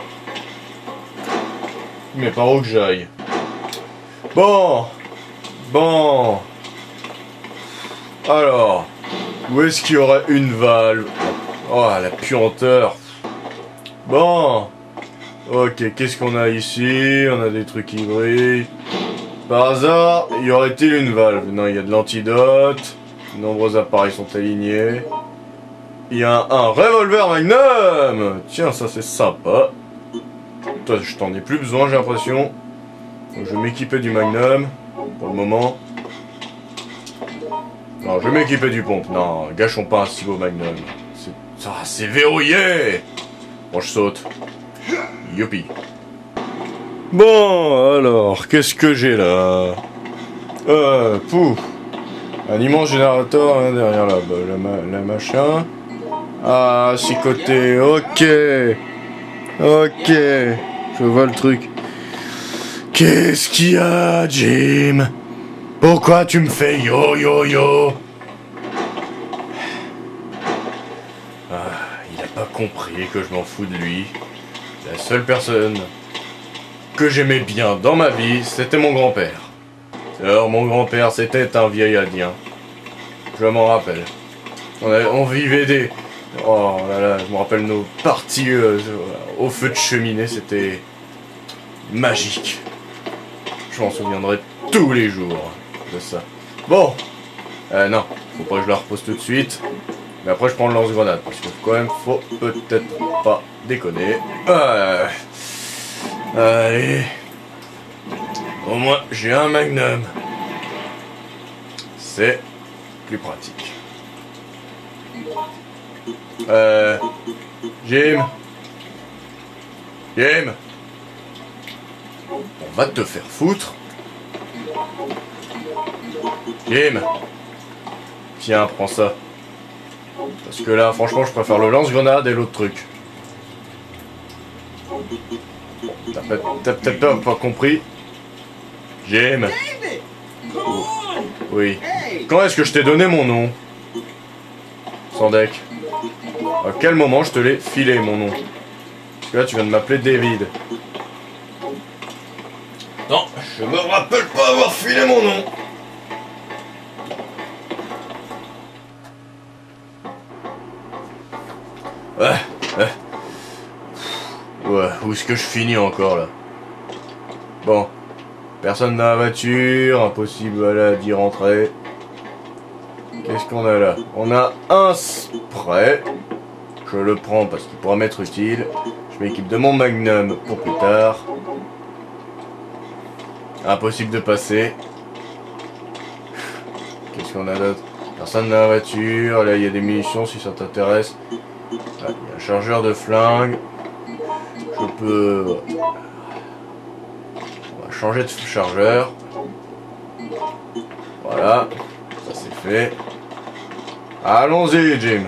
Mais par où que j'aille? Bon. Bon. Alors. Où est-ce qu'il y aurait une valve? Oh, la puanteur. Bon. Ok, qu'est-ce qu'on a ici? On a des trucs qui brillent. Par hasard, y aurait-il une valve? Non, il y a de l'antidote. De nombreux appareils sont alignés. Il y a un, un revolver Magnum. Tiens, ça c'est sympa. Toi, je t'en ai plus besoin, j'ai l'impression. Donc, je vais m'équiper du Magnum. Pour le moment. Non, je vais m'équiper du pompe. Non, gâchons pas un si beau Magnum. C'est ah, c'est verrouillé. Bon, je saute. Youpi. Bon, alors, qu'est-ce que j'ai là? Euh, pouf. Un immense générateur hein, derrière là, bah, la, ma la machin. Ah, six côtés, ok. Ok. Je vois le truc. Qu'est-ce qu'il y a, Jim? Pourquoi tu me fais yo yo yo? Ah, il a pas compris que je m'en fous de lui. La seule personne que j'aimais bien dans ma vie, c'était mon grand-père. Alors, mon grand-père, c'était un vieil indien. Je m'en rappelle. On, avait, on vivait des... Oh là là, je me rappelle nos parties euh, au feu de cheminée, c'était magique. Je m'en souviendrai tous les jours de ça. Bon, euh, non, faut pas que je la repose tout de suite. Mais après, je prends le lance-grenade parce que quand même, faut peut-être pas déconner. Euh, allez. Au moins, j'ai un Magnum. C'est plus pratique. Euh... Jim. Jim. On va te faire foutre. Jim. Tiens, prends ça. Parce que là, franchement, je préfère le lance-grenade et l'autre truc. T'as peut-être pas compris. Jim. Oui. Quand est-ce que je t'ai donné mon nom? sans deck. À quel moment je te l'ai filé, mon nom? Parce que là, tu viens de m'appeler David. Non, je me rappelle pas avoir filé mon nom. Ouais, ouais. Ouais, où est-ce que je finis encore, là? Bon. Personne dans la voiture, impossible voilà, d'y rentrer. Qu'est-ce qu'on a là? On a un spray. Je le prends parce qu'il pourra m'être utile. Je m'équipe de mon magnum pour plus tard. Impossible de passer. Qu'est-ce qu'on a d'autre? Personne dans la voiture. Là, il y a des munitions si ça t'intéresse. Ah, il y a un chargeur de flingue. Je peux... On va changer de chargeur. Voilà. Ça c'est fait. Allons-y, Jim.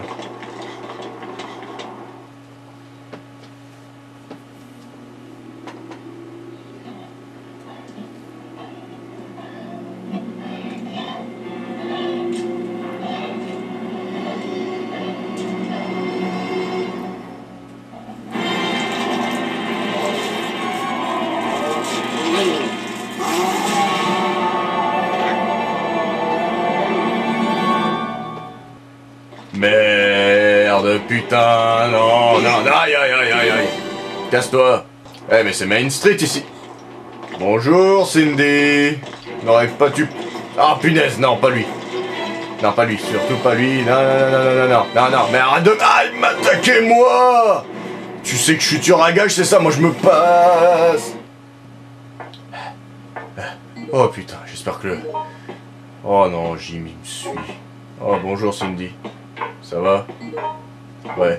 Merde, putain, non, non, aïe, aïe, aïe, aïe, aïe. Casse-toi. Eh, mais c'est Main Street ici. Bonjour, Cindy. N'aurais pas tu... Ah, punaise, non, pas lui. Non, pas lui, surtout pas lui. Non, non, non, non, non, non, non, non, mais arrête de... Ah, il m'attaquait, moi. Tu sais que je suis tueur à gage, c'est ça, moi je me passe. Oh, putain, j'espère que le... Oh non, Jimmy me suit. Oh, bonjour, Cindy. Ça va? Ouais.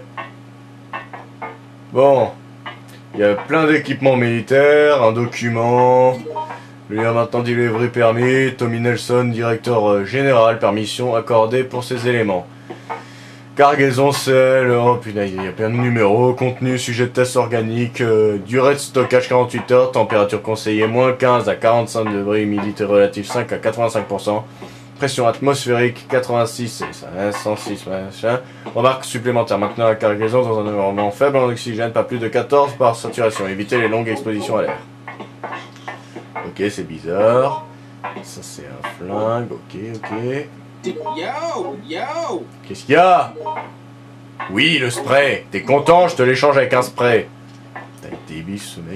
Bon. Il y a plein d'équipements militaires, un document. Lui a maintenant delivery permis. Tommy Nelson, directeur général, permission accordée pour ces éléments. Cargaison sel. Oh putain, il y a plein de numéros. Contenu, sujet de test organique. Euh, durée de stockage quarante-huit heures. Température conseillée moins quinze à quarante-cinq degrés. Humidité relative cinq à quatre-vingt-cinq pour cent. Pression atmosphérique quatre-vingt-six, cent six, machin. Remarque supplémentaire, maintenant la cargaison dans un environnement faible en oxygène, pas plus de quatorze par saturation. Évitez les longues expositions à l'air. Ok, c'est bizarre. Ça c'est un flingue, ok, ok. Yo, yo. Qu'est-ce qu'il y a? Oui, le spray. T'es content? Je te l'échange avec un spray. T'as été débile ce mec.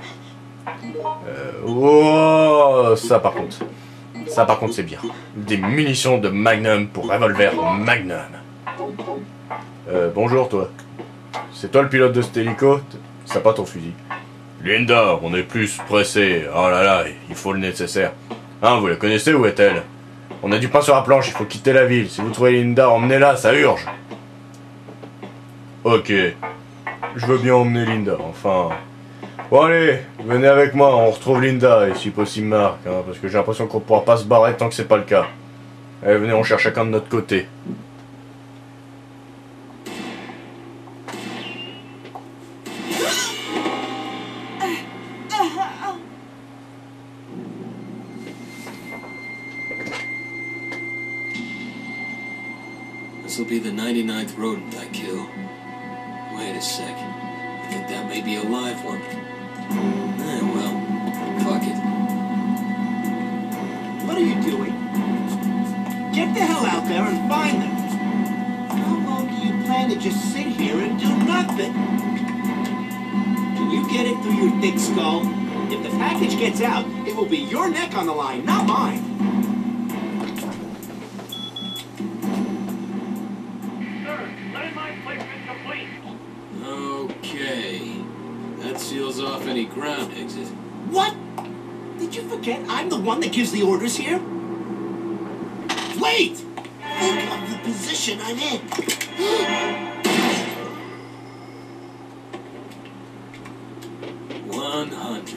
Euh, oh, ça par contre. Ça par contre c'est bien. Des munitions de Magnum pour revolver Magnum. Euh, bonjour toi. C'est toi le pilote de cet hélico? Ça pas ton fusil. Linda, on est plus pressé. Oh là là, il faut le nécessaire. Hein, vous la connaissez, où est-elle? On a du pain sur la planche, il faut quitter la ville. Si vous trouvez Linda, emmenez-la, ça urge. Ok. Je veux bien emmener Linda, enfin... Bon allez, venez avec moi, on retrouve Linda, et si possible Marc, hein, parce que j'ai l'impression qu'on pourra pas se barrer tant que c'est pas le cas. Allez, venez, on cherche chacun de notre côté. This'll be the ninety-ninth rodent I kill. Wait a sec. I think that may be a live one. Eh, well, fuck it. What are you doing? Get the hell out there and find them. How long do you plan to just sit here and do nothing? Can you get it through your thick skull? If the package gets out, it will be your neck on the line, not mine. Okay. That seals off any ground exit. What? Did you forget I'm the one that gives the orders here? Wait! Think of the position I'm in. One hundred.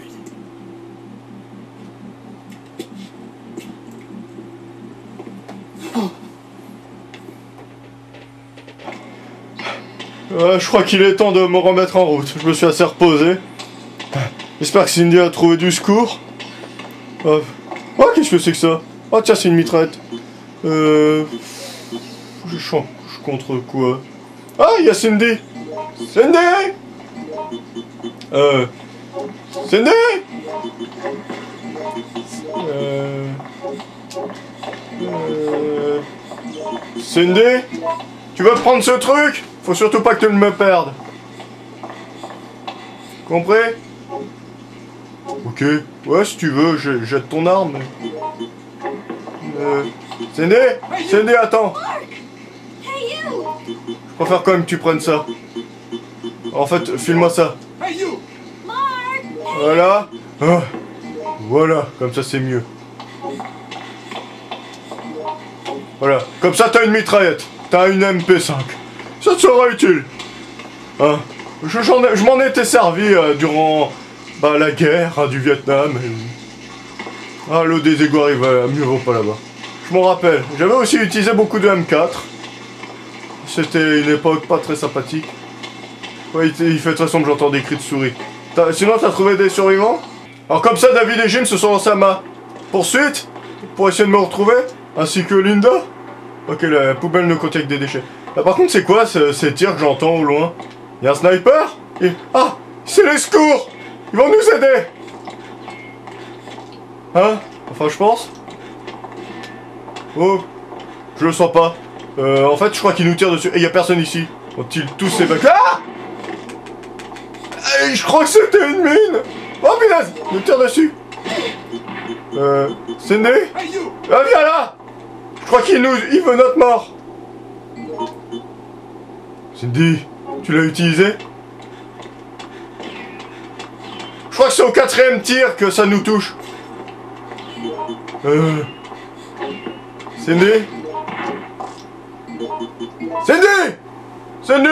Euh, je crois qu'il est temps de me remettre en route. Je me suis assez reposé. J'espère que Cindy a trouvé du secours. Euh... Oh, qu'est-ce que c'est que ça? Oh, tiens, c'est une mitraillette. Euh... Je, je contre quoi? Ah, il y a Cindy! Cindy! Euh... Cindy! Euh... Euh... Cindy? Tu vas prendre ce truc? Faut surtout pas que tu me perdes. Compris? Ok. Ouais, si tu veux, je jette ton arme. Euh... Cindy? Cindy, attends! Je préfère quand même que tu prennes ça. En fait, file-moi ça. Voilà. Ah. Voilà, comme ça c'est mieux. Voilà, comme ça t'as une mitraillette. T'as une M P cinq. Ça te sera utile. Hein? Je, j'en ai, je m'en étais servi euh, durant bah, la guerre hein, du Vietnam. Et... Ah, l'eau des égouts arrive, euh, mieux vaut pas là-bas. Je m'en rappelle. J'avais aussi utilisé beaucoup de M quatre. C'était une époque pas très sympathique. Ouais, il, il fait de toute façon que j'entends des cris de souris. T'as, sinon, t'as trouvé des survivants? Alors comme ça, David et Jim se sont lancés à ma poursuite pour essayer de me retrouver, ainsi que Linda. Ok, la poubelle ne contient que des déchets. Là, par contre, c'est quoi ce, ces tirs que j'entends au loin? Il y a un sniper? Et... Ah! C'est les secours! Ils vont nous aider! Hein? Enfin, je pense. Oh! Je le sens pas. Euh, en fait, je crois qu'ils nous tirent dessus. Et il y a personne ici. Ont-ils tous évacué? Ah! Et je crois que c'était une mine! Oh punaise! Ils nous tirent dessus! Euh... Cindy? Ah, viens là! Je crois qu'il nous... il veut notre mort! Cindy, tu l'as utilisé? Je crois que c'est au quatrième tir que ça nous touche. Euh... Cindy? Cindy! Cindy!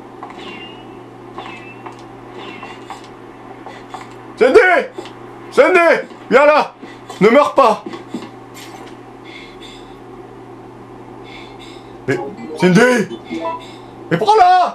Cindy! Cindy! Viens là! Ne meurs pas! Mais... Cindy! Mais prends-la!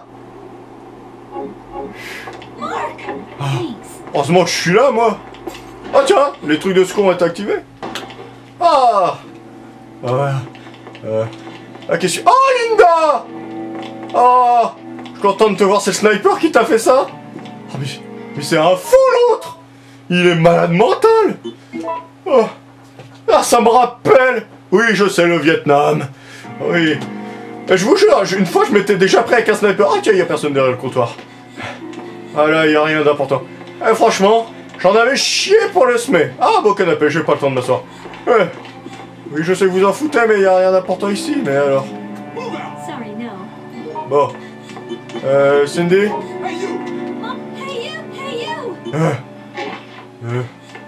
Ah, heureusement que je suis là, moi! Ah tiens! Les trucs de secours ont été activés! Ah! Ah ouais. Euh... Ah, qu'est-ce que... Oh, Linda! Oh! Je suis content de te voir, c'est le sniper qui t'a fait ça? Ah, mais... Mais c'est un fou, l'autre! Il est malade mental! Oh. Ah, ça me rappelle! Oui, je sais, le Vietnam. Oui. Et je vous jure, une fois, je m'étais déjà prêt avec un sniper. Ah, tiens, il n'y a personne derrière le comptoir. Ah là, il n'y a rien d'important. Eh, franchement, j'en avais chié pour le semer. Ah, beau canapé, j'ai pas le temps de m'asseoir. Ouais. Oui, je sais que vous en foutez, mais il n'y a rien d'important ici, mais alors... Sorry, no. Bon. Euh, Cindy? Mom, hey you, hey you. Euh. Euh.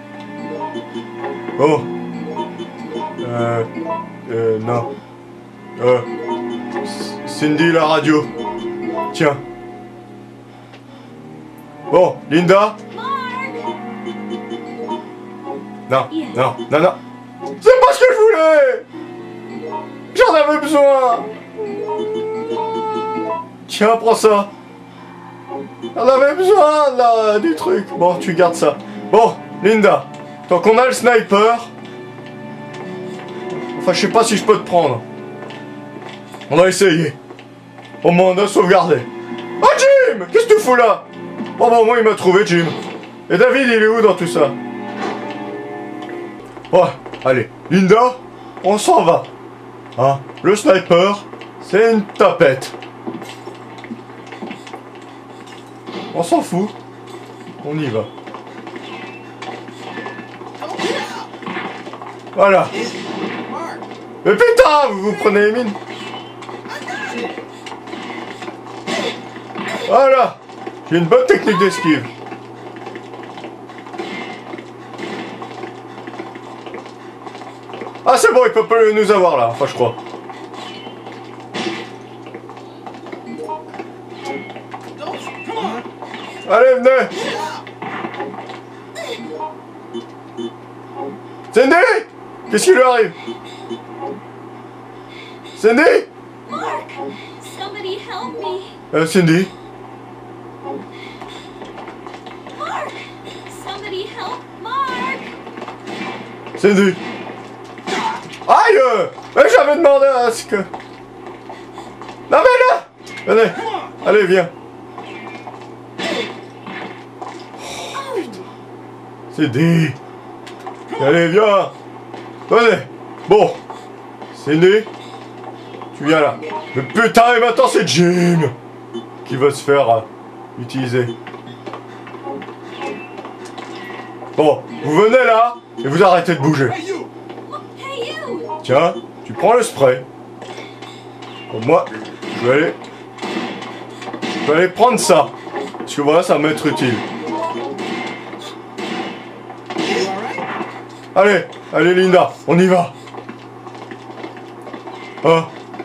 Oh. Euh. Euh, non. Euh. Cindy, la radio. Tiens. Bon, Linda? Non, non, non, non. C'est pas ce que je voulais! J'en avais besoin! Tiens, prends ça! J'en avais besoin, là, du truc. Bon, tu gardes ça. Bon, Linda, tant qu'on a le sniper... Enfin, je sais pas si je peux te prendre. On va essayer. Au moins, on a sauvegardé. Oh, Jim! Qu'est-ce que tu fous là? Bon, bon, moi, il m'a trouvé, Jim. Et David, il est où dans tout ça? Ouais, allez. Linda, on s'en va. Hein? Le sniper, c'est une tapette. On s'en fout. On y va. Voilà. Mais putain, vous vous prenez les mines. Voilà. J'ai une bonne technique d'esquive. Ah, c'est bon, il peut pas nous avoir là. Enfin, je crois. Allez, venez. Cindy! Qu'est-ce qui lui arrive? Cindy? Mark, somebody help me. Euh, Cindy? Mark, somebody help Mark. Cindy? Aïe! Mais j'avais demandé à ce que... Non Venez. Allez, viens. Cindy. Allez, viens. Venez. Bon. Cindy. Tu viens là. Mais putain, et maintenant c'est Jim qui va se faire euh, utiliser. Bon, vous venez là et vous arrêtez de bouger. Hey you! Tiens, tu prends le spray. Bon, moi, je vais aller... Je vais aller prendre ça. Parce que voilà, ça va m'être utile. Allez, allez Linda, on y va. Oh.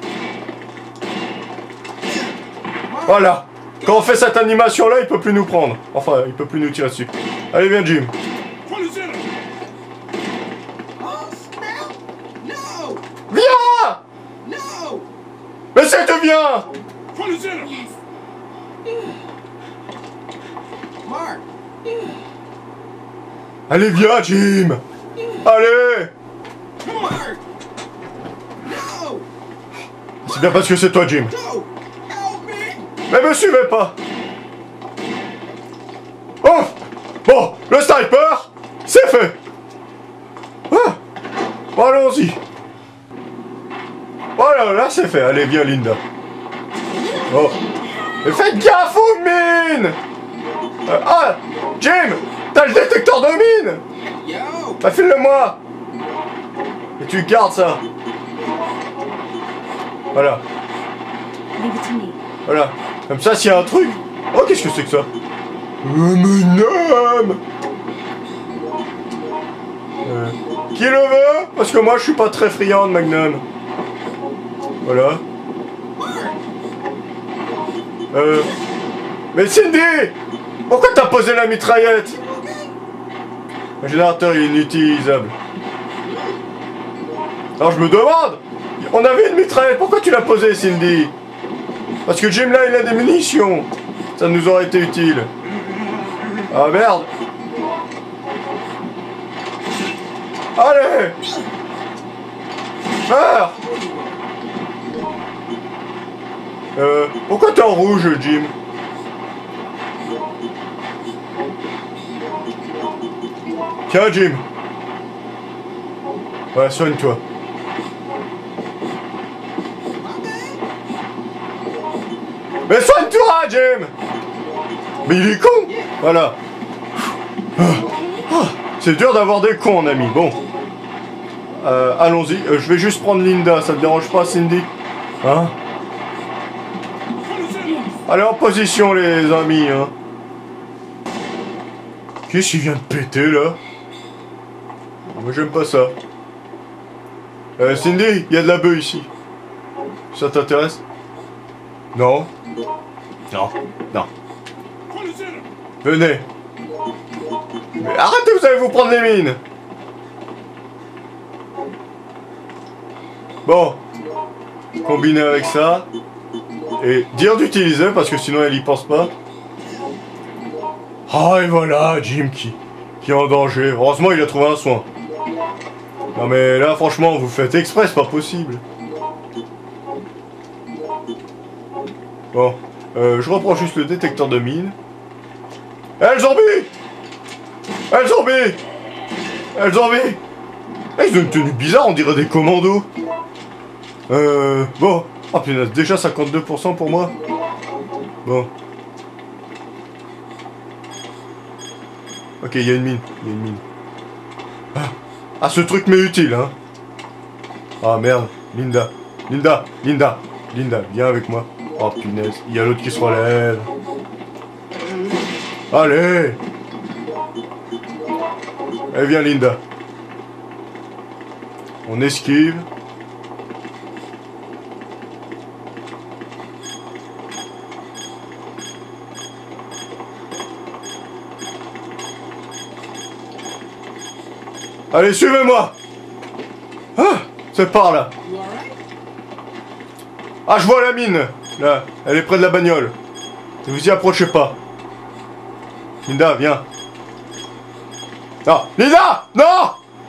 Voilà. Quand on fait cette animation là, il peut plus nous prendre. Enfin, il peut plus nous tirer dessus. Allez, viens Jim. Viens! Mais c'est te viens! Allez, viens Jim! Allez! C'est bien parce que c'est toi Jim. Mais me suivez pas! Oh! Bon, le sniper, c'est fait! Ah! Bon, allons-y! Voilà, là c'est fait. Allez, viens Linda. Oh! Mais faites gaffe aux mines! Euh, ah! Jim! T'as le détecteur de mines! Bah, file-le-moi! Et tu gardes ça! Voilà. Leave it to me. Voilà. Comme ça, s'il y a un truc... Oh, qu'est-ce que c'est que ça? Un Magnum! euh, Qui le veut? Parce que moi, je suis pas très friand de Magnum. Voilà. Euh... Mais Cindy! Pourquoi t'as posé la mitraillette? Le générateur il est inutilisable. Alors je me demande! On avait une mitraillette, pourquoi tu l'as posée, Cindy? Parce que Jim là il a des munitions. Ça nous aurait été utile. Ah merde! Allez! Meurs! Euh... Pourquoi t'es en rouge, Jim? Tiens, Jim. Ouais, soigne-toi. Mais soigne-toi, Jim! Mais il est con! Voilà. C'est dur d'avoir des cons, en ami. Bon. Euh, allons-y. Euh, je vais juste prendre Linda. Ça te dérange pas, Cindy? Hein? Allez, en position, les amis, hein. Qu'est-ce qu'il vient de péter, là? Moi, j'aime pas ça. Euh, Cindy, il y a de la bœuf ici. Ça t'intéresse? Non? Non. Non. Venez. Mais arrêtez, vous allez vous prendre les mines. Bon. Combiner avec ça. Et dire d'utiliser, parce que sinon elle y pense pas. Ah, et voilà, Jim qui, qui est en danger. Heureusement, il a trouvé un soin. Non mais là, franchement, vous faites exprès, c'est pas possible. Bon, euh, je reprends juste le détecteur de mine. Eh, le zombie! Eh, le zombie! Eh, le zombie! Eh, ils ont une tenue bizarre, on dirait des commandos. Euh, bon. Oh punaise, déjà cinquante-deux pour cent pour moi. Bon. Ok, il y a une mine, il y a une mine. Ah, ah ce truc m'est utile, hein. Ah merde, Linda, Linda, Linda, Linda, viens avec moi. Oh punaise, il y a l'autre qui se relève. Allez. Allez, viens Linda. On esquive. Allez, suivez-moi. Ah, c'est par là. Ah, je vois la mine. Là, elle est près de la bagnole. Ne vous y approchez pas. Linda, viens. Non, Linda, non.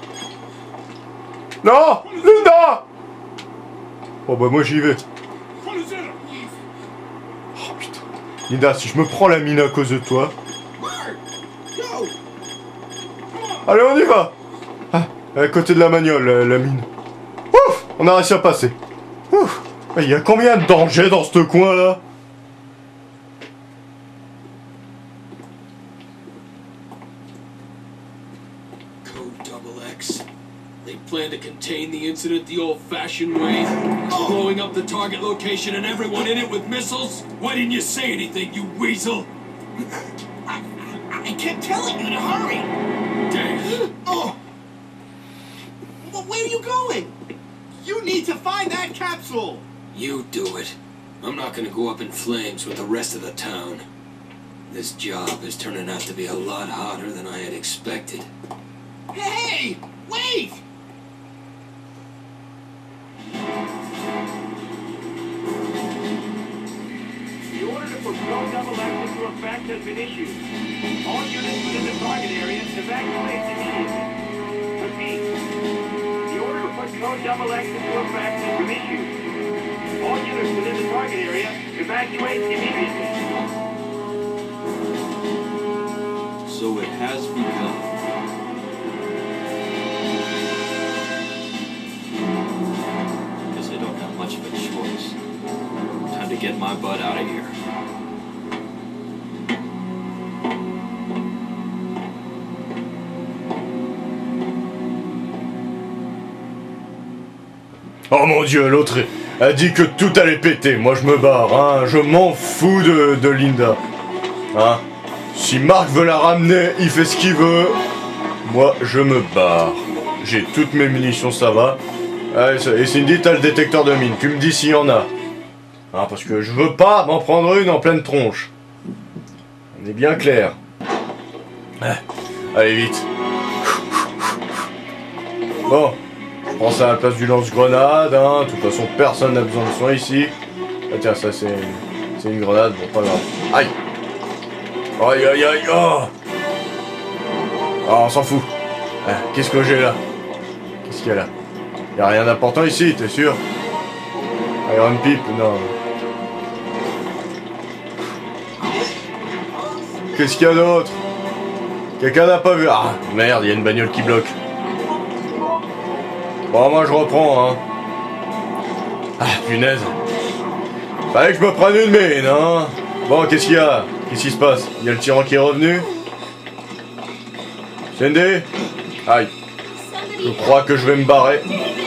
Non, Linda. Bon, bah moi j'y vais. Oh putain. Linda, si je me prends la mine à cause de toi... Allez, on y va. Ah, à côté de la Magnole, la, la mine. Ouf, on a réussi à passer. Ouf. Il y a combien de dangers dans ce coin-là? Code double X. They plan to contain the incident the old-fashioned way, blowing up the target location and everyone in it with missiles. Why didn't you say anything, you weasel? I, I kept telling you to hurry. Damn. Oh! Well, where are you going? You need to find that capsule! You do it. I'm not gonna go up in flames with the rest of the town. This job is turning out to be a lot harder than I had expected. Hey! Wait! The order to put Code Double X into effect has been issued. All units within the target area evacuate immediately. Repeat. The order to put Code Double X into effect has been issued. All units within the target area evacuate immediately. So it has begun. Guess I don't have much of a choice. Time to get my butt out of here. Oh mon dieu, l'autre a dit que tout allait péter. Moi je me barre, hein. Je m'en fous de, de Linda. Hein. Si Mark veut la ramener, il fait ce qu'il veut. Moi je me barre. J'ai toutes mes munitions, ça va. Allez, ça, et Cindy, t'as le détecteur de mine. Tu me dis s'il y en a. Hein, parce que je veux pas m'en prendre une en pleine tronche. On est bien clair. Allez, vite. Bon. Je prends ça à la place du lance-grenade, hein. De toute façon, personne n'a besoin de soin ici. Ah tiens, ça c'est c'est une grenade, bon pas grave. Aïe. Aïe aïe aïe, oh. Oh, on s'en fout. Ah, qu'est-ce que j'ai là? Qu'est-ce qu'il y a là? Y'a rien d'important ici, t'es sûr? Iron Pipe, non. Qu'est-ce qu'il y a d'autre? Quelqu'un n'a pas vu? Ah, merde, il y a une bagnole qui bloque. Bon, moi je reprends, hein. Ah, punaise. Fallait que je me prenne une mine, hein. Bon, qu'est-ce qu'il y a? Qu'est-ce qui se passe? Il y a le tyran qui est revenu? Cindy? Aïe. Je crois que je vais me barrer.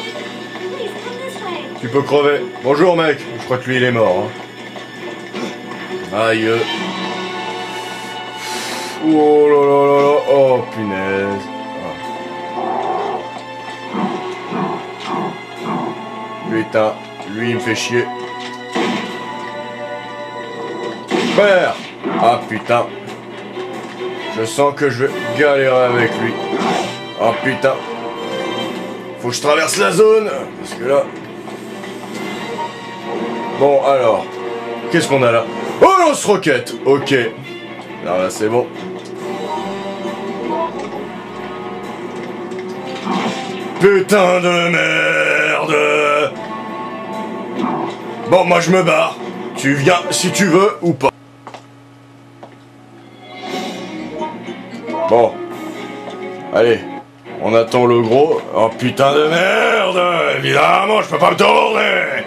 Tu peux crever. Bonjour, mec. Je crois que lui, il est mort, hein. Aïe. Oh là là là là. Oh, punaise. Putain, lui il me fait chier. Père! Ah putain. Je sens que je vais galérer avec lui. Ah putain. Faut que je traverse la zone. Parce que là... Bon alors. Qu'est-ce qu'on a là? Oh, lance-roquette. Ok. Alors là c'est bon. Putain de merde! Bon, moi je me barre. Tu viens si tu veux ou pas. Bon. Allez. On attend le gros. Oh putain de merde! Évidemment, je peux pas me tourner!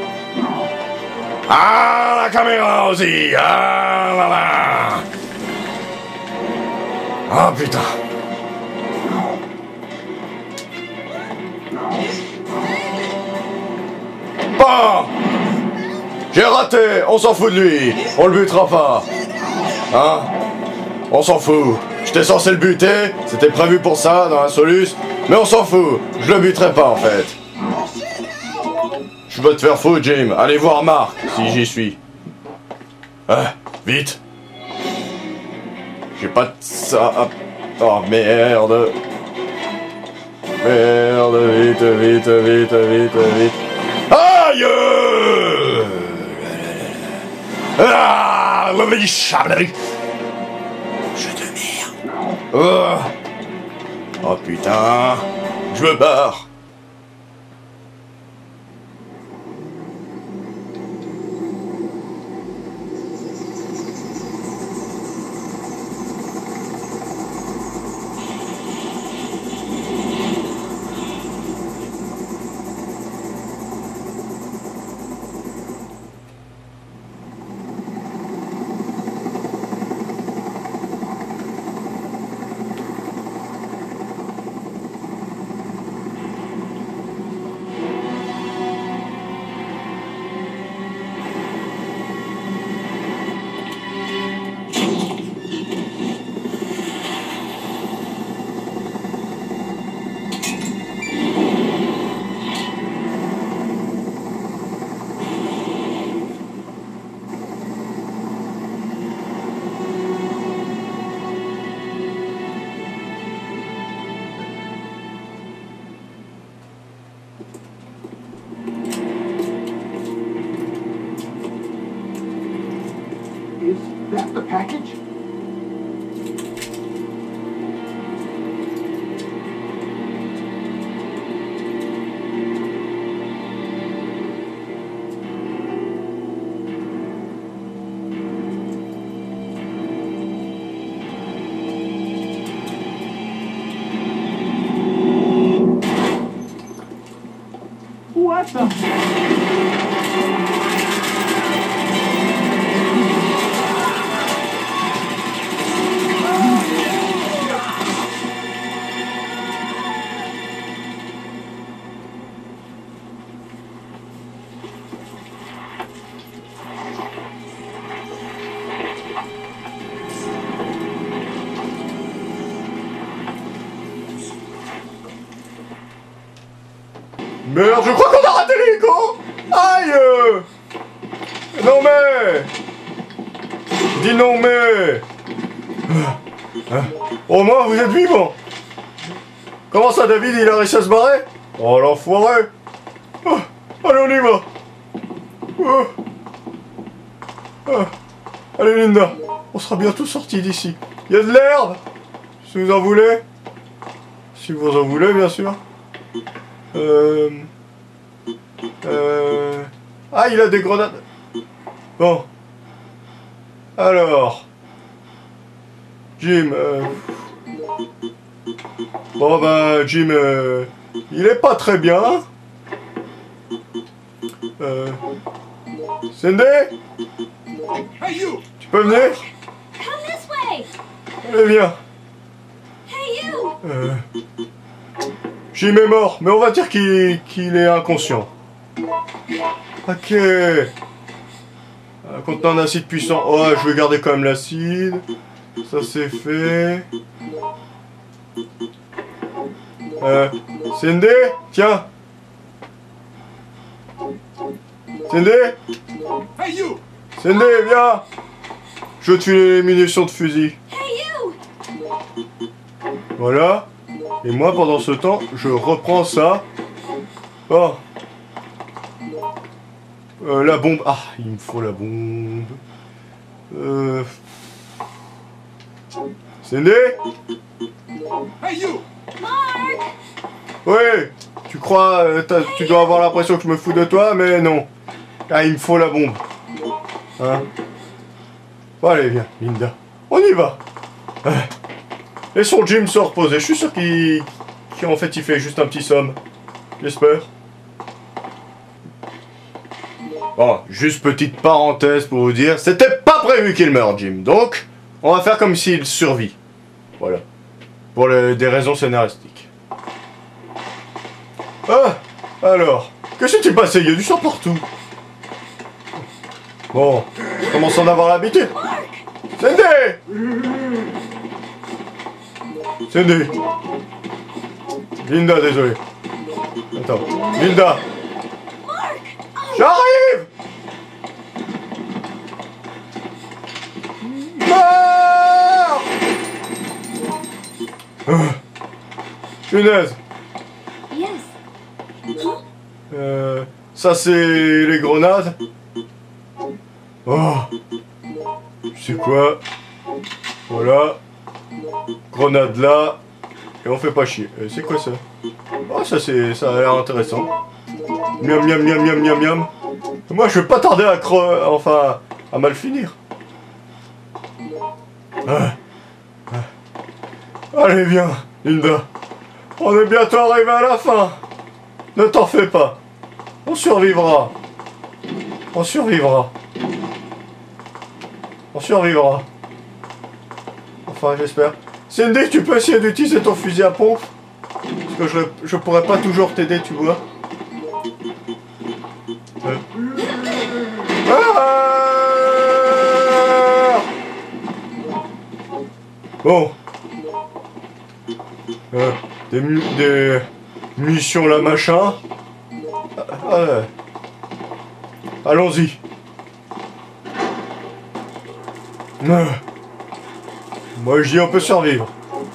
Ah, la caméra aussi! Ah là là! Ah putain! Bon! J'ai raté! On s'en fout de lui! On le butera pas! Hein? On s'en fout! J'étais censé le buter, c'était prévu pour ça dans la Solus, mais on s'en fout! Je le buterai pas en fait! Je vais te faire foutre, Jim! Allez voir Mark, si j'y suis! Ah, vite! J'ai pas de ça à... Oh merde! Merde, vite, vite, vite, vite, vite! Aïe! Ah! Je te merde! Oh. Oh putain! Je me barre! Is that the package? What the? Merde, je crois qu'on a raté l'hélico. Aïe euh. Non mais... Dis non mais... Au moins vous êtes vivant. Comment ça David, il a réussi à se barrer? Oh l'enfoiré. Oh, allez on y va. Oh. Oh. Allez Linda, on sera bientôt sortis d'ici. Il y a de l'herbe. Si vous en voulez. Si vous en voulez bien sûr. Euh... Euh... Ah, il a des grenades. Bon. Alors... Jim... Euh... Bon, bah, Jim... Euh... Il est pas très bien. Euh... Cindy? Hey, you! Tu peux venir? Come this way! Allez, viens. Hey, you! Euh... Jim est mort, mais on va dire qu'il qu'il est inconscient. Ok. Un contenant d'acide puissant. Oh, je vais garder quand même l'acide. Ça c'est fait. Euh... Cindy? Tiens. Cindy? Hey, you! Cindy, viens. Je veux tuer les munitions de fusil. Hey, you! Voilà. Et moi, pendant ce temps, je reprends ça. Oh. Euh, la bombe. Ah, il me faut la bombe. Euh... Cindy? Hey, you! Mark! Oui. Tu crois, euh, tu dois avoir l'impression que je me fous de toi, mais non. Ah, il me faut la bombe. Hein? Bon, allez, viens, Linda. On y va. Euh. Laissons Jim se reposer. Je suis sûr qu'il... qu'en fait, il fait juste un petit somme. J'espère. Bon, juste petite parenthèse pour vous dire, c'était pas prévu qu'il meure, Jim. Donc, on va faire comme s'il survit. Voilà. Pour les, des raisons scénaristiques. Ah, alors, qu'est-ce qui s'est passé? Il y a du sang partout. Bon, je commence à en avoir l'habitude. Cindy! Cindy! Linda, désolé. Attends, Linda! J'arrive! Mort! Ah, punaise! Yes. Huh? Euh, ça c'est les grenades. Oh! Tu sais quoi? Voilà. Grenade là. Et on fait pas chier. Euh, c'est quoi ça? Oh, ça c'est, ça a l'air intéressant. Miam miam miam miam miam miam. Moi je vais pas tarder à cre... enfin à mal finir. Ah. Ah. Allez viens, Linda. On est bientôt arrivé à la fin. Ne t'en fais pas. On survivra. On survivra. On survivra. Enfin j'espère. Cindy, tu peux essayer d'utiliser ton fusil à pompe? Parce que je, je pourrais pas toujours t'aider, tu vois. Euh. Ah! Bon. Euh, des, mu des munitions là, machin. Ah, ah, allons-y. Euh. Moi je dis on peut survivre.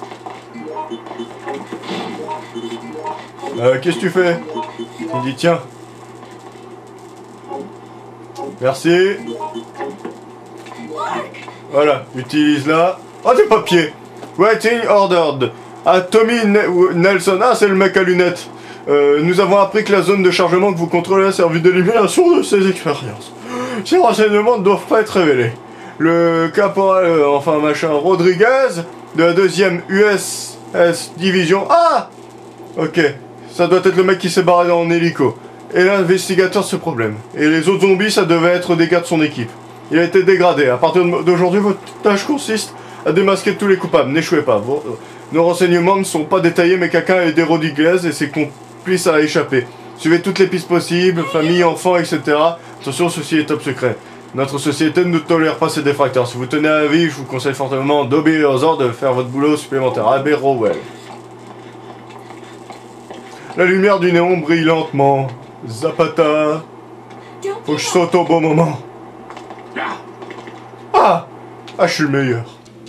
Euh, qu'est-ce que tu fais? Tu dis tiens. Merci. Mark! Voilà, utilise-la. Oh, des papiers. Waiting ordered. À Tommy Ne- Nelson. Ah, c'est le mec à lunettes. Euh, nous avons appris que la zone de chargement que vous contrôlez a servi d'élimination de ces expériences. Ces renseignements ne doivent pas être révélés. Le caporal, euh, enfin machin, Rodriguez, de la deuxième U S S Division. Ah! Ok, ça doit être le mec qui s'est barré en hélico. Et l'investigateur de ce problème. Et les autres zombies, ça devait être des gars de son équipe. Il a été dégradé. À partir d'aujourd'hui, votre tâche consiste à démasquer tous les coupables. N'échouez pas. Vos, nos renseignements ne sont pas détaillés, mais quelqu'un a aidé Rodriguez et ses complices à échapper. Suivez toutes les pistes possibles, famille, enfants, et cetera. Attention, ceci est top secret. Notre société ne tolère pas ces défracteurs. Si vous tenez à vie, je vous conseille fortement d'obéir aux ordres, de faire votre boulot supplémentaire. Abbé Rowell. La lumière du néon brille lentement. Zapata. Faut que je saute au bon moment. Ah! Ah, je suis le meilleur.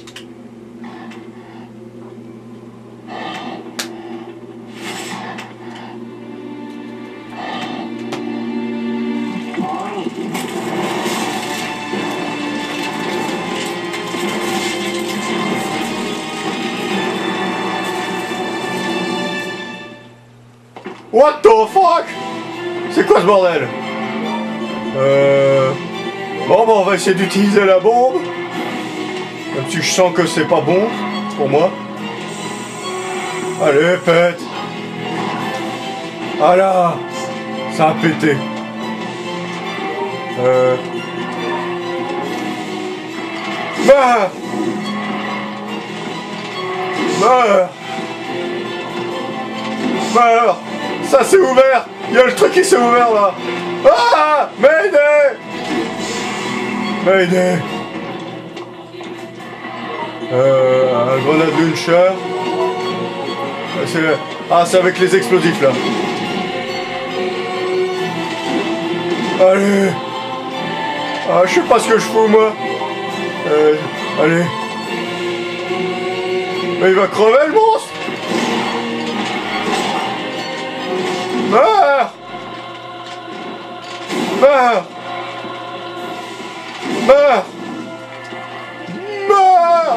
What the fuck? C'est quoi ce bordel? Euh... Bon, bah on va essayer d'utiliser la bombe. Même si je sens que c'est pas bon pour moi. Allez, pète. Ah là, ça a pété. Euh... Meurs. Meurs. Meurs. Ça s'est ouvert. Il y a le truc qui s'est ouvert là. Ah! Mayday! Mayday! Euh, un grenade launcher. Ah, c'est avec les explosifs là. Allez! Ah, je sais pas ce que je fous moi. Euh, allez. Mais il va crever le monstre! Meurs! Meurs! Meurs! Meurs!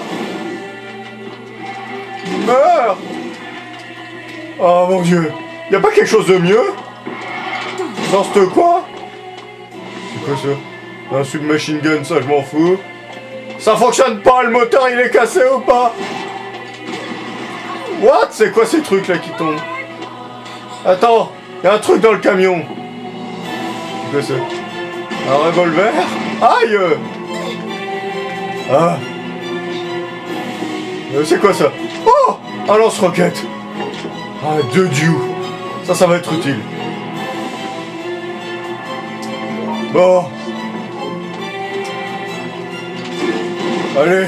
Meurs! Oh mon Dieu! Y'a pas quelque chose de mieux? Dans ce coin? C'est quoi ça? Un submachine gun, ça je m'en fous. Ça fonctionne pas, le moteur il est cassé ou pas? What? C'est quoi ces trucs là qui tombent? Attends, y'a un truc dans le camion. C'est quoi ça? Un revolver? Aïe! Ah! Euh, c'est quoi ça? Oh! Un lance-roquette! Ah, de Dieu! Ça, ça va être utile. Bon. Allez.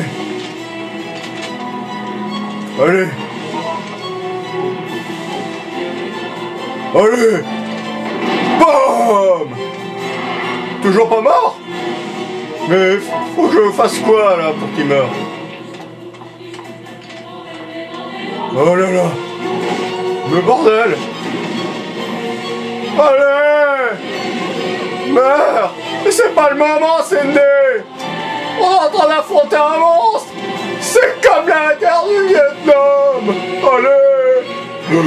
Allez. Allez. Bam! Toujours pas mort? Mais faut que je fasse quoi là pour qu'il meure? Oh là là! Le bordel! Allez! Meurs! Mais c'est pas le moment, Cindy! On est en train d'affronter un monstre! C'est comme la guerre du Vietnam! Allez!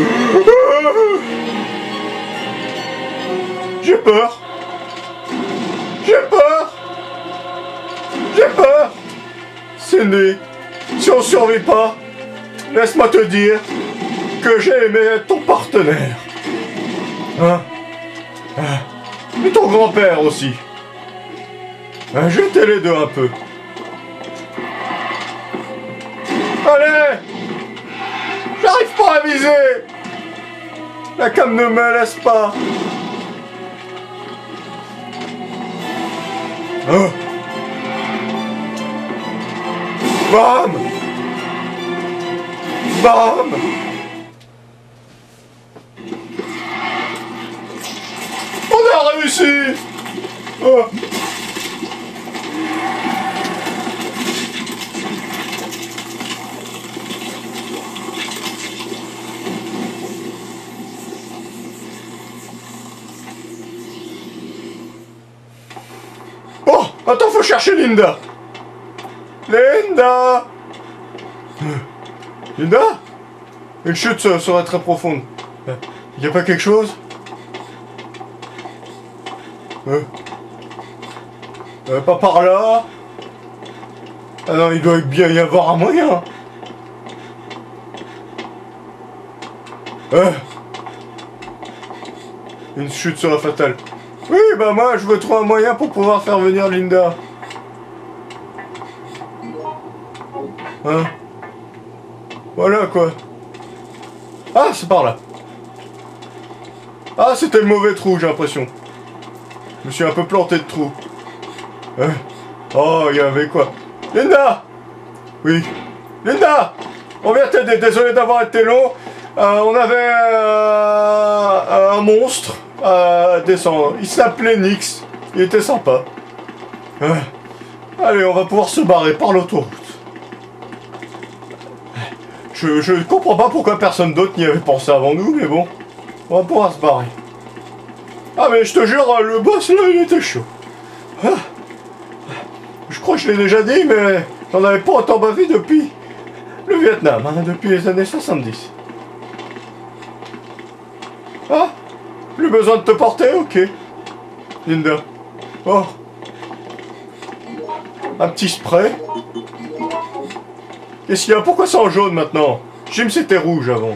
J'ai peur! J'ai peur! J'ai peur! Cindy, si on survit pas, laisse-moi te dire que j'ai aimé ton partenaire. Hein? Ah. Et ton grand-père aussi. Hein, jetez les deux un peu. Allez! J'arrive pas à viser! La cam ne me laisse pas. Oh. Bam! Bam! On a réussi! Oh. Oh! Attends, faut chercher Linda! Linda! Linda? Une chute serait très profonde. Y a pas quelque chose? Euh. Euh, pas par là? Ah non, il doit bien y avoir un moyen. Euh. Une chute serait fatale. Oui, bah moi, je veux trouver un moyen pour pouvoir faire venir Linda. Hein? Voilà, quoi. Ah, c'est par là. Ah, c'était le mauvais trou, j'ai l'impression. Je me suis un peu planté de trou. Euh. Oh, il y avait quoi? Linda! Oui. Linda! On vient t'aider, désolé d'avoir été long. Euh, on avait euh, un monstre à descendre. Il s'appelait Nix. Il était sympa. Euh. Allez, on va pouvoir se barrer par l'autoroute. Je, je comprends pas pourquoi personne d'autre n'y avait pensé avant nous, mais bon. On va pouvoir se barrer. Ah, mais je te jure, le boss là, il était chaud. Ah. Je crois que je l'ai déjà dit, mais j'en avais pas autant bavé depuis le Vietnam, hein, depuis les années soixante-dix. Ah, plus besoin de te porter, ok. Linda. Oh. Un petit spray. Qu'est-ce qu'il y a? Pourquoi c'est en jaune maintenant? Jim, c'était rouge avant.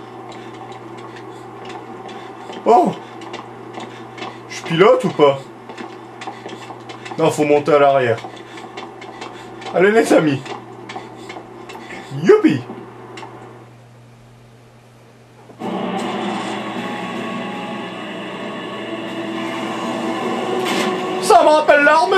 Oh. Je pilote ou pas? Non, faut monter à l'arrière. Allez les amis. Youpi! Ça me rappelle l'armée!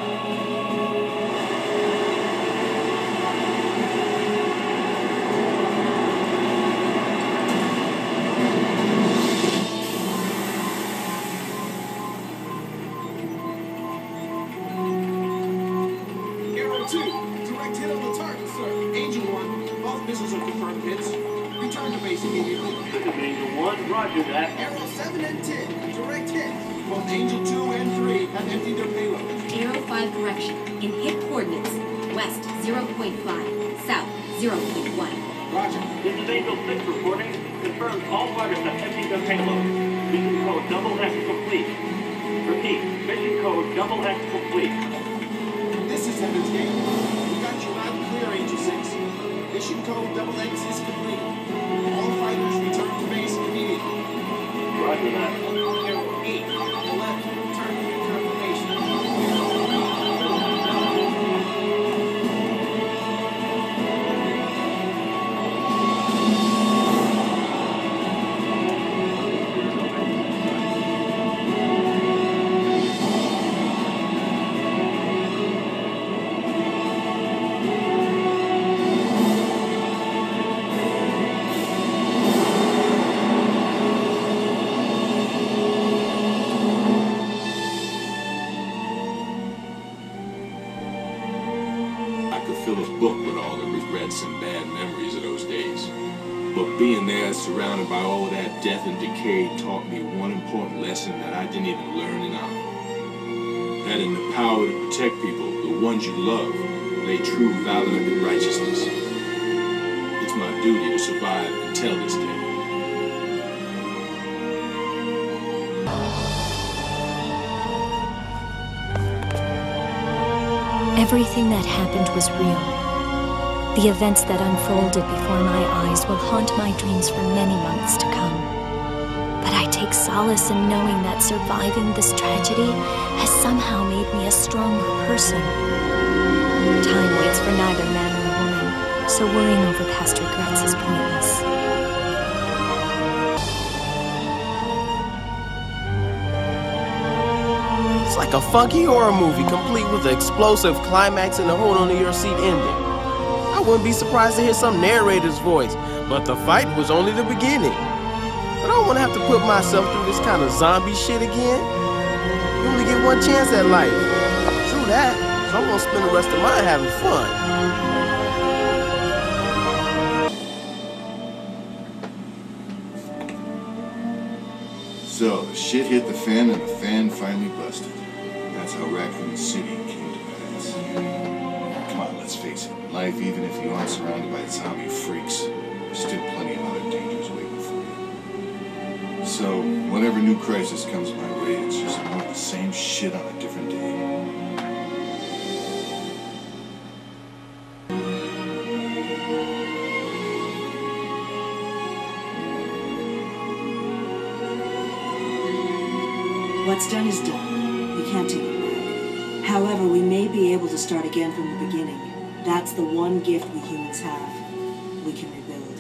Arrow two, direct hit on the target, sir. Agent one, both missiles are confirmed hits. Return to base immediately. This is Angel one, roger that. Arrow seven and ten, direct hit. Both Angel two and three have emptied their payloads. Arrow five correction. In hit coordinates. West zero point five. South zero point one. Roger. This is Angel six reporting. Confirms all fighters have emptied their payload. Mission code double X complete. Repeat, mission code double X complete. This is Heaven's Gate. We got you loud and clear, Angel six. Mission code double X is complete. All fighters return to base immediately. Roger that. Arrow eight, on the left, return to your confirmation. I could fill a book with all the regrets and bad memories of those days. But being there, surrounded by all that death and decay, taught me one important lesson that I didn't even learn enough. That in the power to protect people, the ones you love, lay true valor and righteousness. It's my duty to survive and tell this tale. Everything that happened was real. The events that unfolded before my eyes will haunt my dreams for many months to come. But I take solace in knowing that surviving this tragedy has somehow made me a stronger person. Time waits for neither man nor woman, so worrying over past regrets is pointless. It's like a funky horror movie, complete with an explosive climax and a hold-on-to-your-seat ending. I wouldn't be surprised to hear some narrator's voice, but the fight was only the beginning. I don't want to have to put myself through this kind of zombie shit again. You only get one chance at life. True that, so I'm gonna spend the rest of mine having fun. So, the shit hit the fan and the fan finally busted. That's how Raccoon City came to pass. Come on, let's face states, in life, even if you aren't surrounded by zombie freaks, there's still plenty of other dangers waiting for you. So, whenever new crisis comes my way, it's just more of the same shit on a different day. What's done is done. We can't take it back. However, we may be able to start again from the beginning. That's the one gift we humans have. We can rebuild.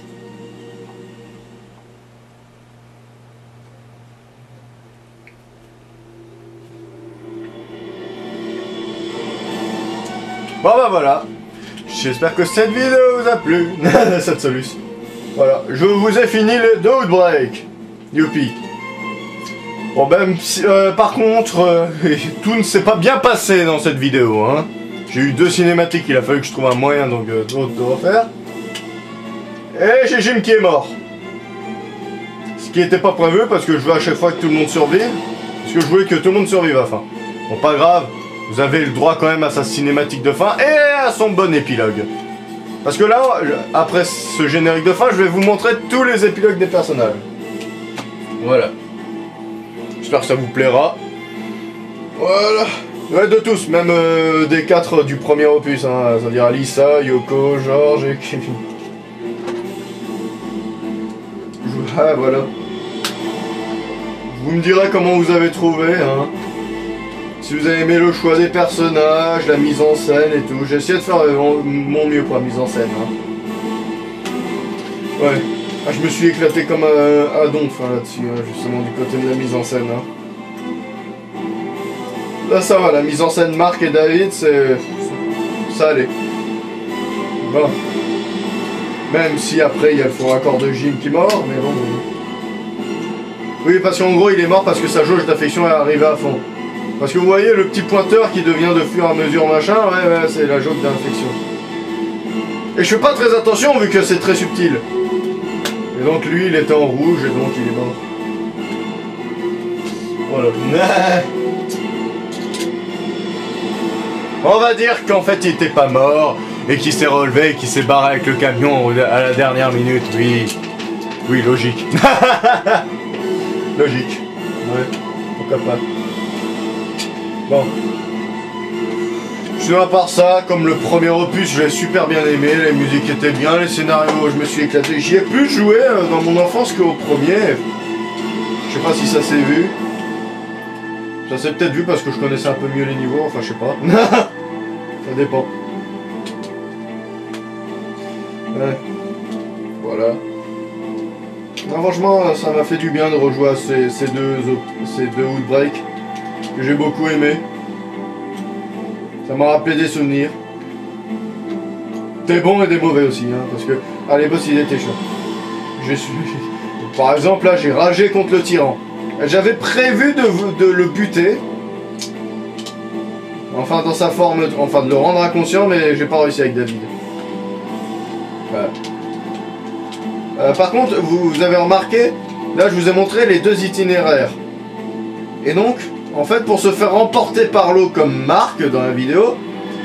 Bon bah voilà. J'espère que cette vidéo vous a plu. Cette solution. Voilà. Je vous ai fini le The Outbreak. Youpi. Bon ben, euh, par contre, euh, tout ne s'est pas bien passé dans cette vidéo, hein. J'ai eu deux cinématiques, il a fallu que je trouve un moyen donc euh, de refaire. Et j'ai Jim qui est mort. Ce qui n'était pas prévu parce que je veux à chaque fois que tout le monde survive. Parce que je voulais que tout le monde survive à la fin. Bon, pas grave, vous avez le droit quand même à sa cinématique de fin et à son bon épilogue. Parce que là, après ce générique de fin, je vais vous montrer tous les épilogues des personnages. Voilà. J'espère que ça vous plaira. Voilà. Ouais, de tous, même euh, des quatre du premier opus, hein, c'est-à-dire Lisa, Yoko, George et Kevin. Ah, voilà. Vous me direz comment vous avez trouvé, hein. Si vous avez aimé le choix des personnages, la mise en scène et tout. J'ai essayé de faire euh, mon mieux pour la mise en scène, hein. Ouais. Ah, je me suis éclaté comme un, un donf hein, là-dessus, hein, justement du côté de la mise en scène. Hein. Là ça va, la mise en scène Marc et David, c'est... ça allait. Bon. Même si après il y a le faux raccord de Jim qui est mort, mais bon... Oui, parce qu'en gros il est mort parce que sa jauge d'affection est arrivée à fond. Parce que vous voyez le petit pointeur qui devient de fur et à mesure machin, ouais, ouais, c'est la jauge d'infection. Et je fais pas très attention vu que c'est très subtil. Et donc lui il était en rouge et donc il est mort. Voilà. On va dire qu'en fait il était pas mort et qu'il s'est relevé et qu'il s'est barré avec le camion à la dernière minute. Oui. Oui, logique. Logique. Ouais. Pourquoi pas. Bon. Sinon à part ça, comme le premier opus, je l'ai super bien aimé, les musiques étaient bien, les scénarios, je me suis éclaté. J'y ai plus joué dans mon enfance qu'au premier. Je sais pas si ça s'est vu. Ça s'est peut-être vu parce que je connaissais un peu mieux les niveaux, enfin je sais pas. Ça dépend. Ouais. Voilà. Non, franchement, ça m'a fait du bien de rejouer à ces, ces deux, ces deux Outbreak que j'ai beaucoup aimé. Ça m'a rappelé des souvenirs. Des bons et des mauvais aussi, hein, parce que... Ah, les boss, ils étaient chauds. Je suis... Par exemple, là, j'ai ragé contre le tyran. J'avais prévu de, de le buter. Enfin, dans sa forme... Enfin, de le rendre inconscient, mais j'ai pas réussi avec David. Voilà. Euh, par contre, vous, vous avez remarqué, là, je vous ai montré les deux itinéraires. Et donc... En fait, pour se faire emporter par l'eau comme Marc dans la vidéo,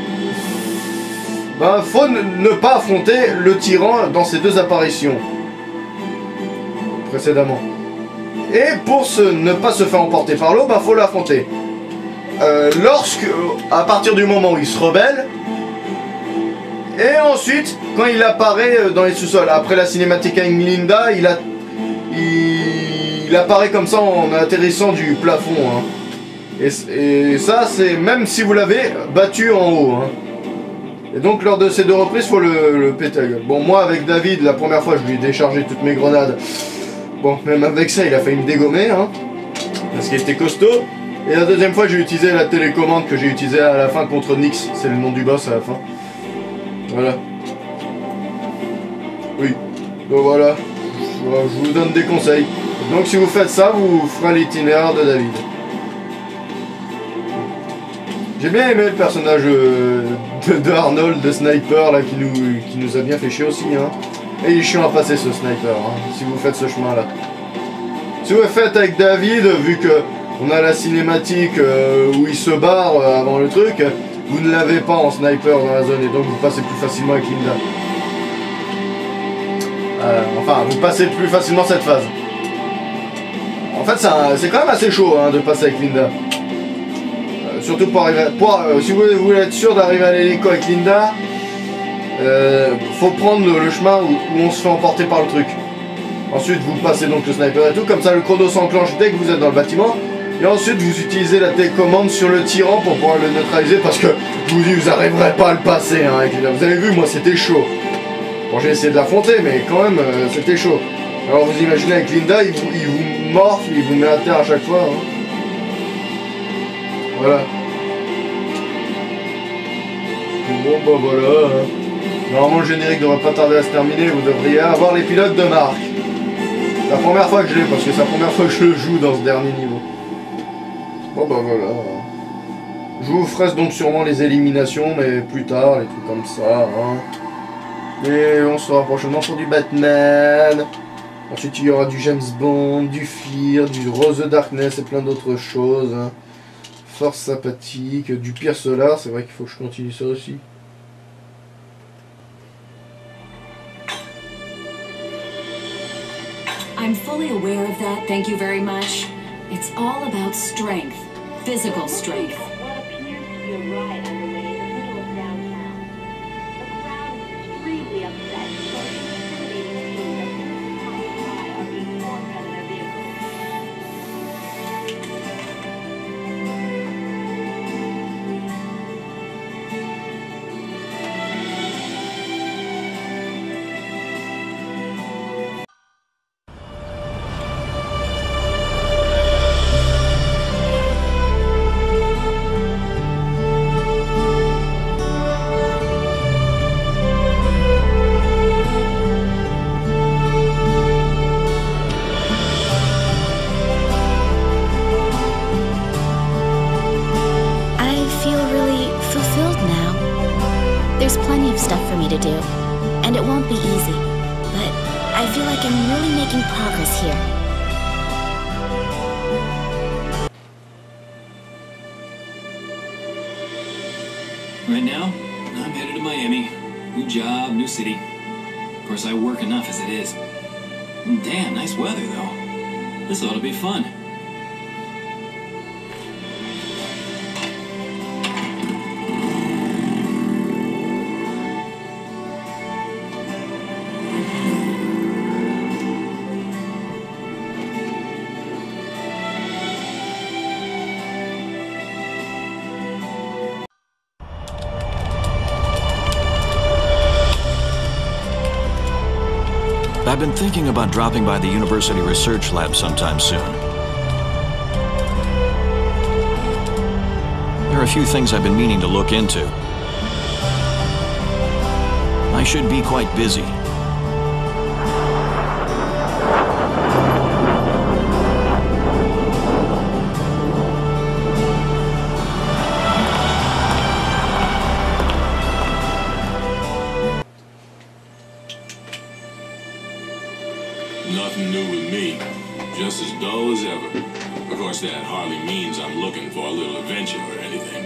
ben, faut ne pas affronter le tyran dans ces deux apparitions précédemment. Et pour se, ne pas se faire emporter par l'eau, ben, faut l'affronter. Euh, lorsque, à partir du moment où il se rebelle, et ensuite, quand il apparaît dans les sous-sols, après la cinématique avec Linda, il, a, il, il apparaît comme ça en atterrissant du plafond. Hein. Et, et ça, c'est même si vous l'avez battu en haut. Hein. Et donc, lors de ces deux reprises, il faut le, le péter à gueule. Bon, moi, avec David, la première fois, je lui ai déchargé toutes mes grenades. Bon, même avec ça, il a failli me dégommer. Hein, parce qu'il était costaud. Et la deuxième fois, j'ai utilisé la télécommande que j'ai utilisée à la fin contre Nyx. C'est le nom du boss à la fin. Voilà. Oui. Donc voilà. Je, je vous donne des conseils. Donc, si vous faites ça, vous ferez l'itinéraire de David. J'ai bien aimé le personnage euh, de, de Arnold, de Sniper, là, qui nous, qui nous a bien fait chier aussi, hein. Et il est chiant à passer, ce Sniper, hein, si vous faites ce chemin-là. Si vous le faites avec David, vu que on a la cinématique euh, où il se barre euh, avant le truc, vous ne l'avez pas en sniper dans la zone et donc vous passez plus facilement avec Linda. Euh, enfin, vous passez plus facilement cette phase. En fait, c'est quand même assez chaud hein, de passer avec Linda. Euh, surtout pour arriver à, pour, euh, si vous voulez être sûr d'arriver à l'hélico avec Linda, euh, faut prendre le, le chemin où, où on se fait emporter par le truc. Ensuite, vous passez donc le sniper et tout, comme ça le chrono s'enclenche dès que vous êtes dans le bâtiment. Et ensuite, vous utilisez la télécommande sur le tyran pour pouvoir le neutraliser parce que je vous dis, vous n'arriverez pas à le passer hein, avec Linda. Vous avez vu, moi c'était chaud. Bon, j'ai essayé de l'affronter, mais quand même, euh, c'était chaud. Alors vous imaginez avec Linda, il vous, il vous morfle, il vous met à terre à chaque fois. Hein. Voilà. Bon bah voilà. Hein. Normalement le générique devrait pas tarder à se terminer, vous devriez avoir les pilotes de marque. C'est la première fois que je l'ai, parce que c'est la première fois que je le joue dans ce dernier niveau. Bon bah voilà. Je vous ferai donc sûrement les éliminations, mais plus tard, les trucs comme ça. Hein. Et on se revoit prochainement pour du Batman. Ensuite il y aura du James Bond, du Fear, du Rose of Darkness et plein d'autres choses. Hein. Force sympathique, du Pierre Solar, c'est vrai qu'il faut que je continue ça aussi. I'm fully aware of that, thank you very much. It's all about strength, physical strength. What appears to be a riot underway in the middle of downtown. The crowd is extremely upset, so it's intimidating to that people passing by are being forced out of their vehicles. There's plenty of stuff for me to do, and it won't be easy, but I feel like I'm really making progress here. Right now, I'm headed to Miami. New job, new city. Of course, I work enough as it is. Damn, nice weather, though. This ought to be fun. I've been thinking about dropping by the University Research Lab sometime soon. There are a few things I've been meaning to look into. I should be quite busy. Nothing new with me. Just as dull as ever. Of course, that hardly means I'm looking for a little adventure or anything.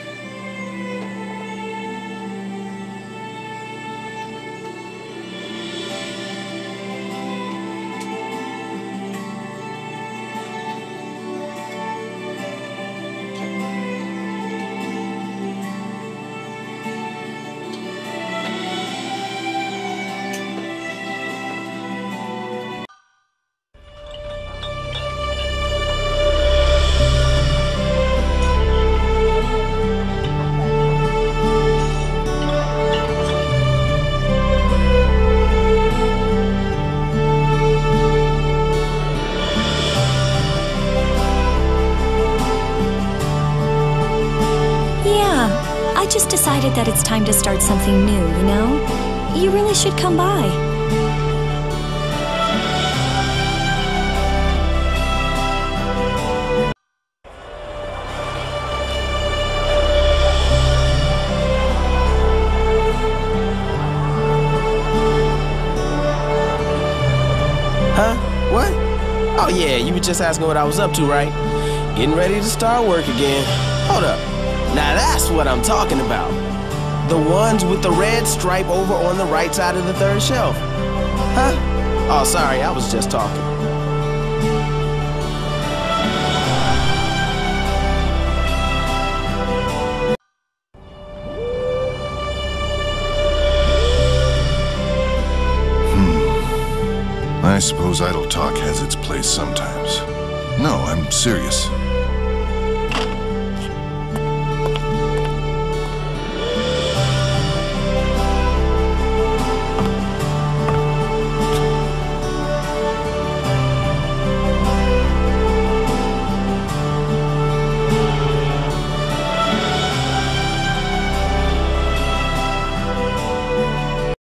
I just decided that it's time to start something new, you know? You really should come by. Huh? What? Oh yeah, you were just asking what I was up to, right? Getting ready to start work again. Hold up. Now that's what I'm talking about. The ones with the red stripe over on the right side of the third shelf. Huh? Oh, sorry, I was just talking. I suppose idle talk has its place sometimes. No, I'm serious.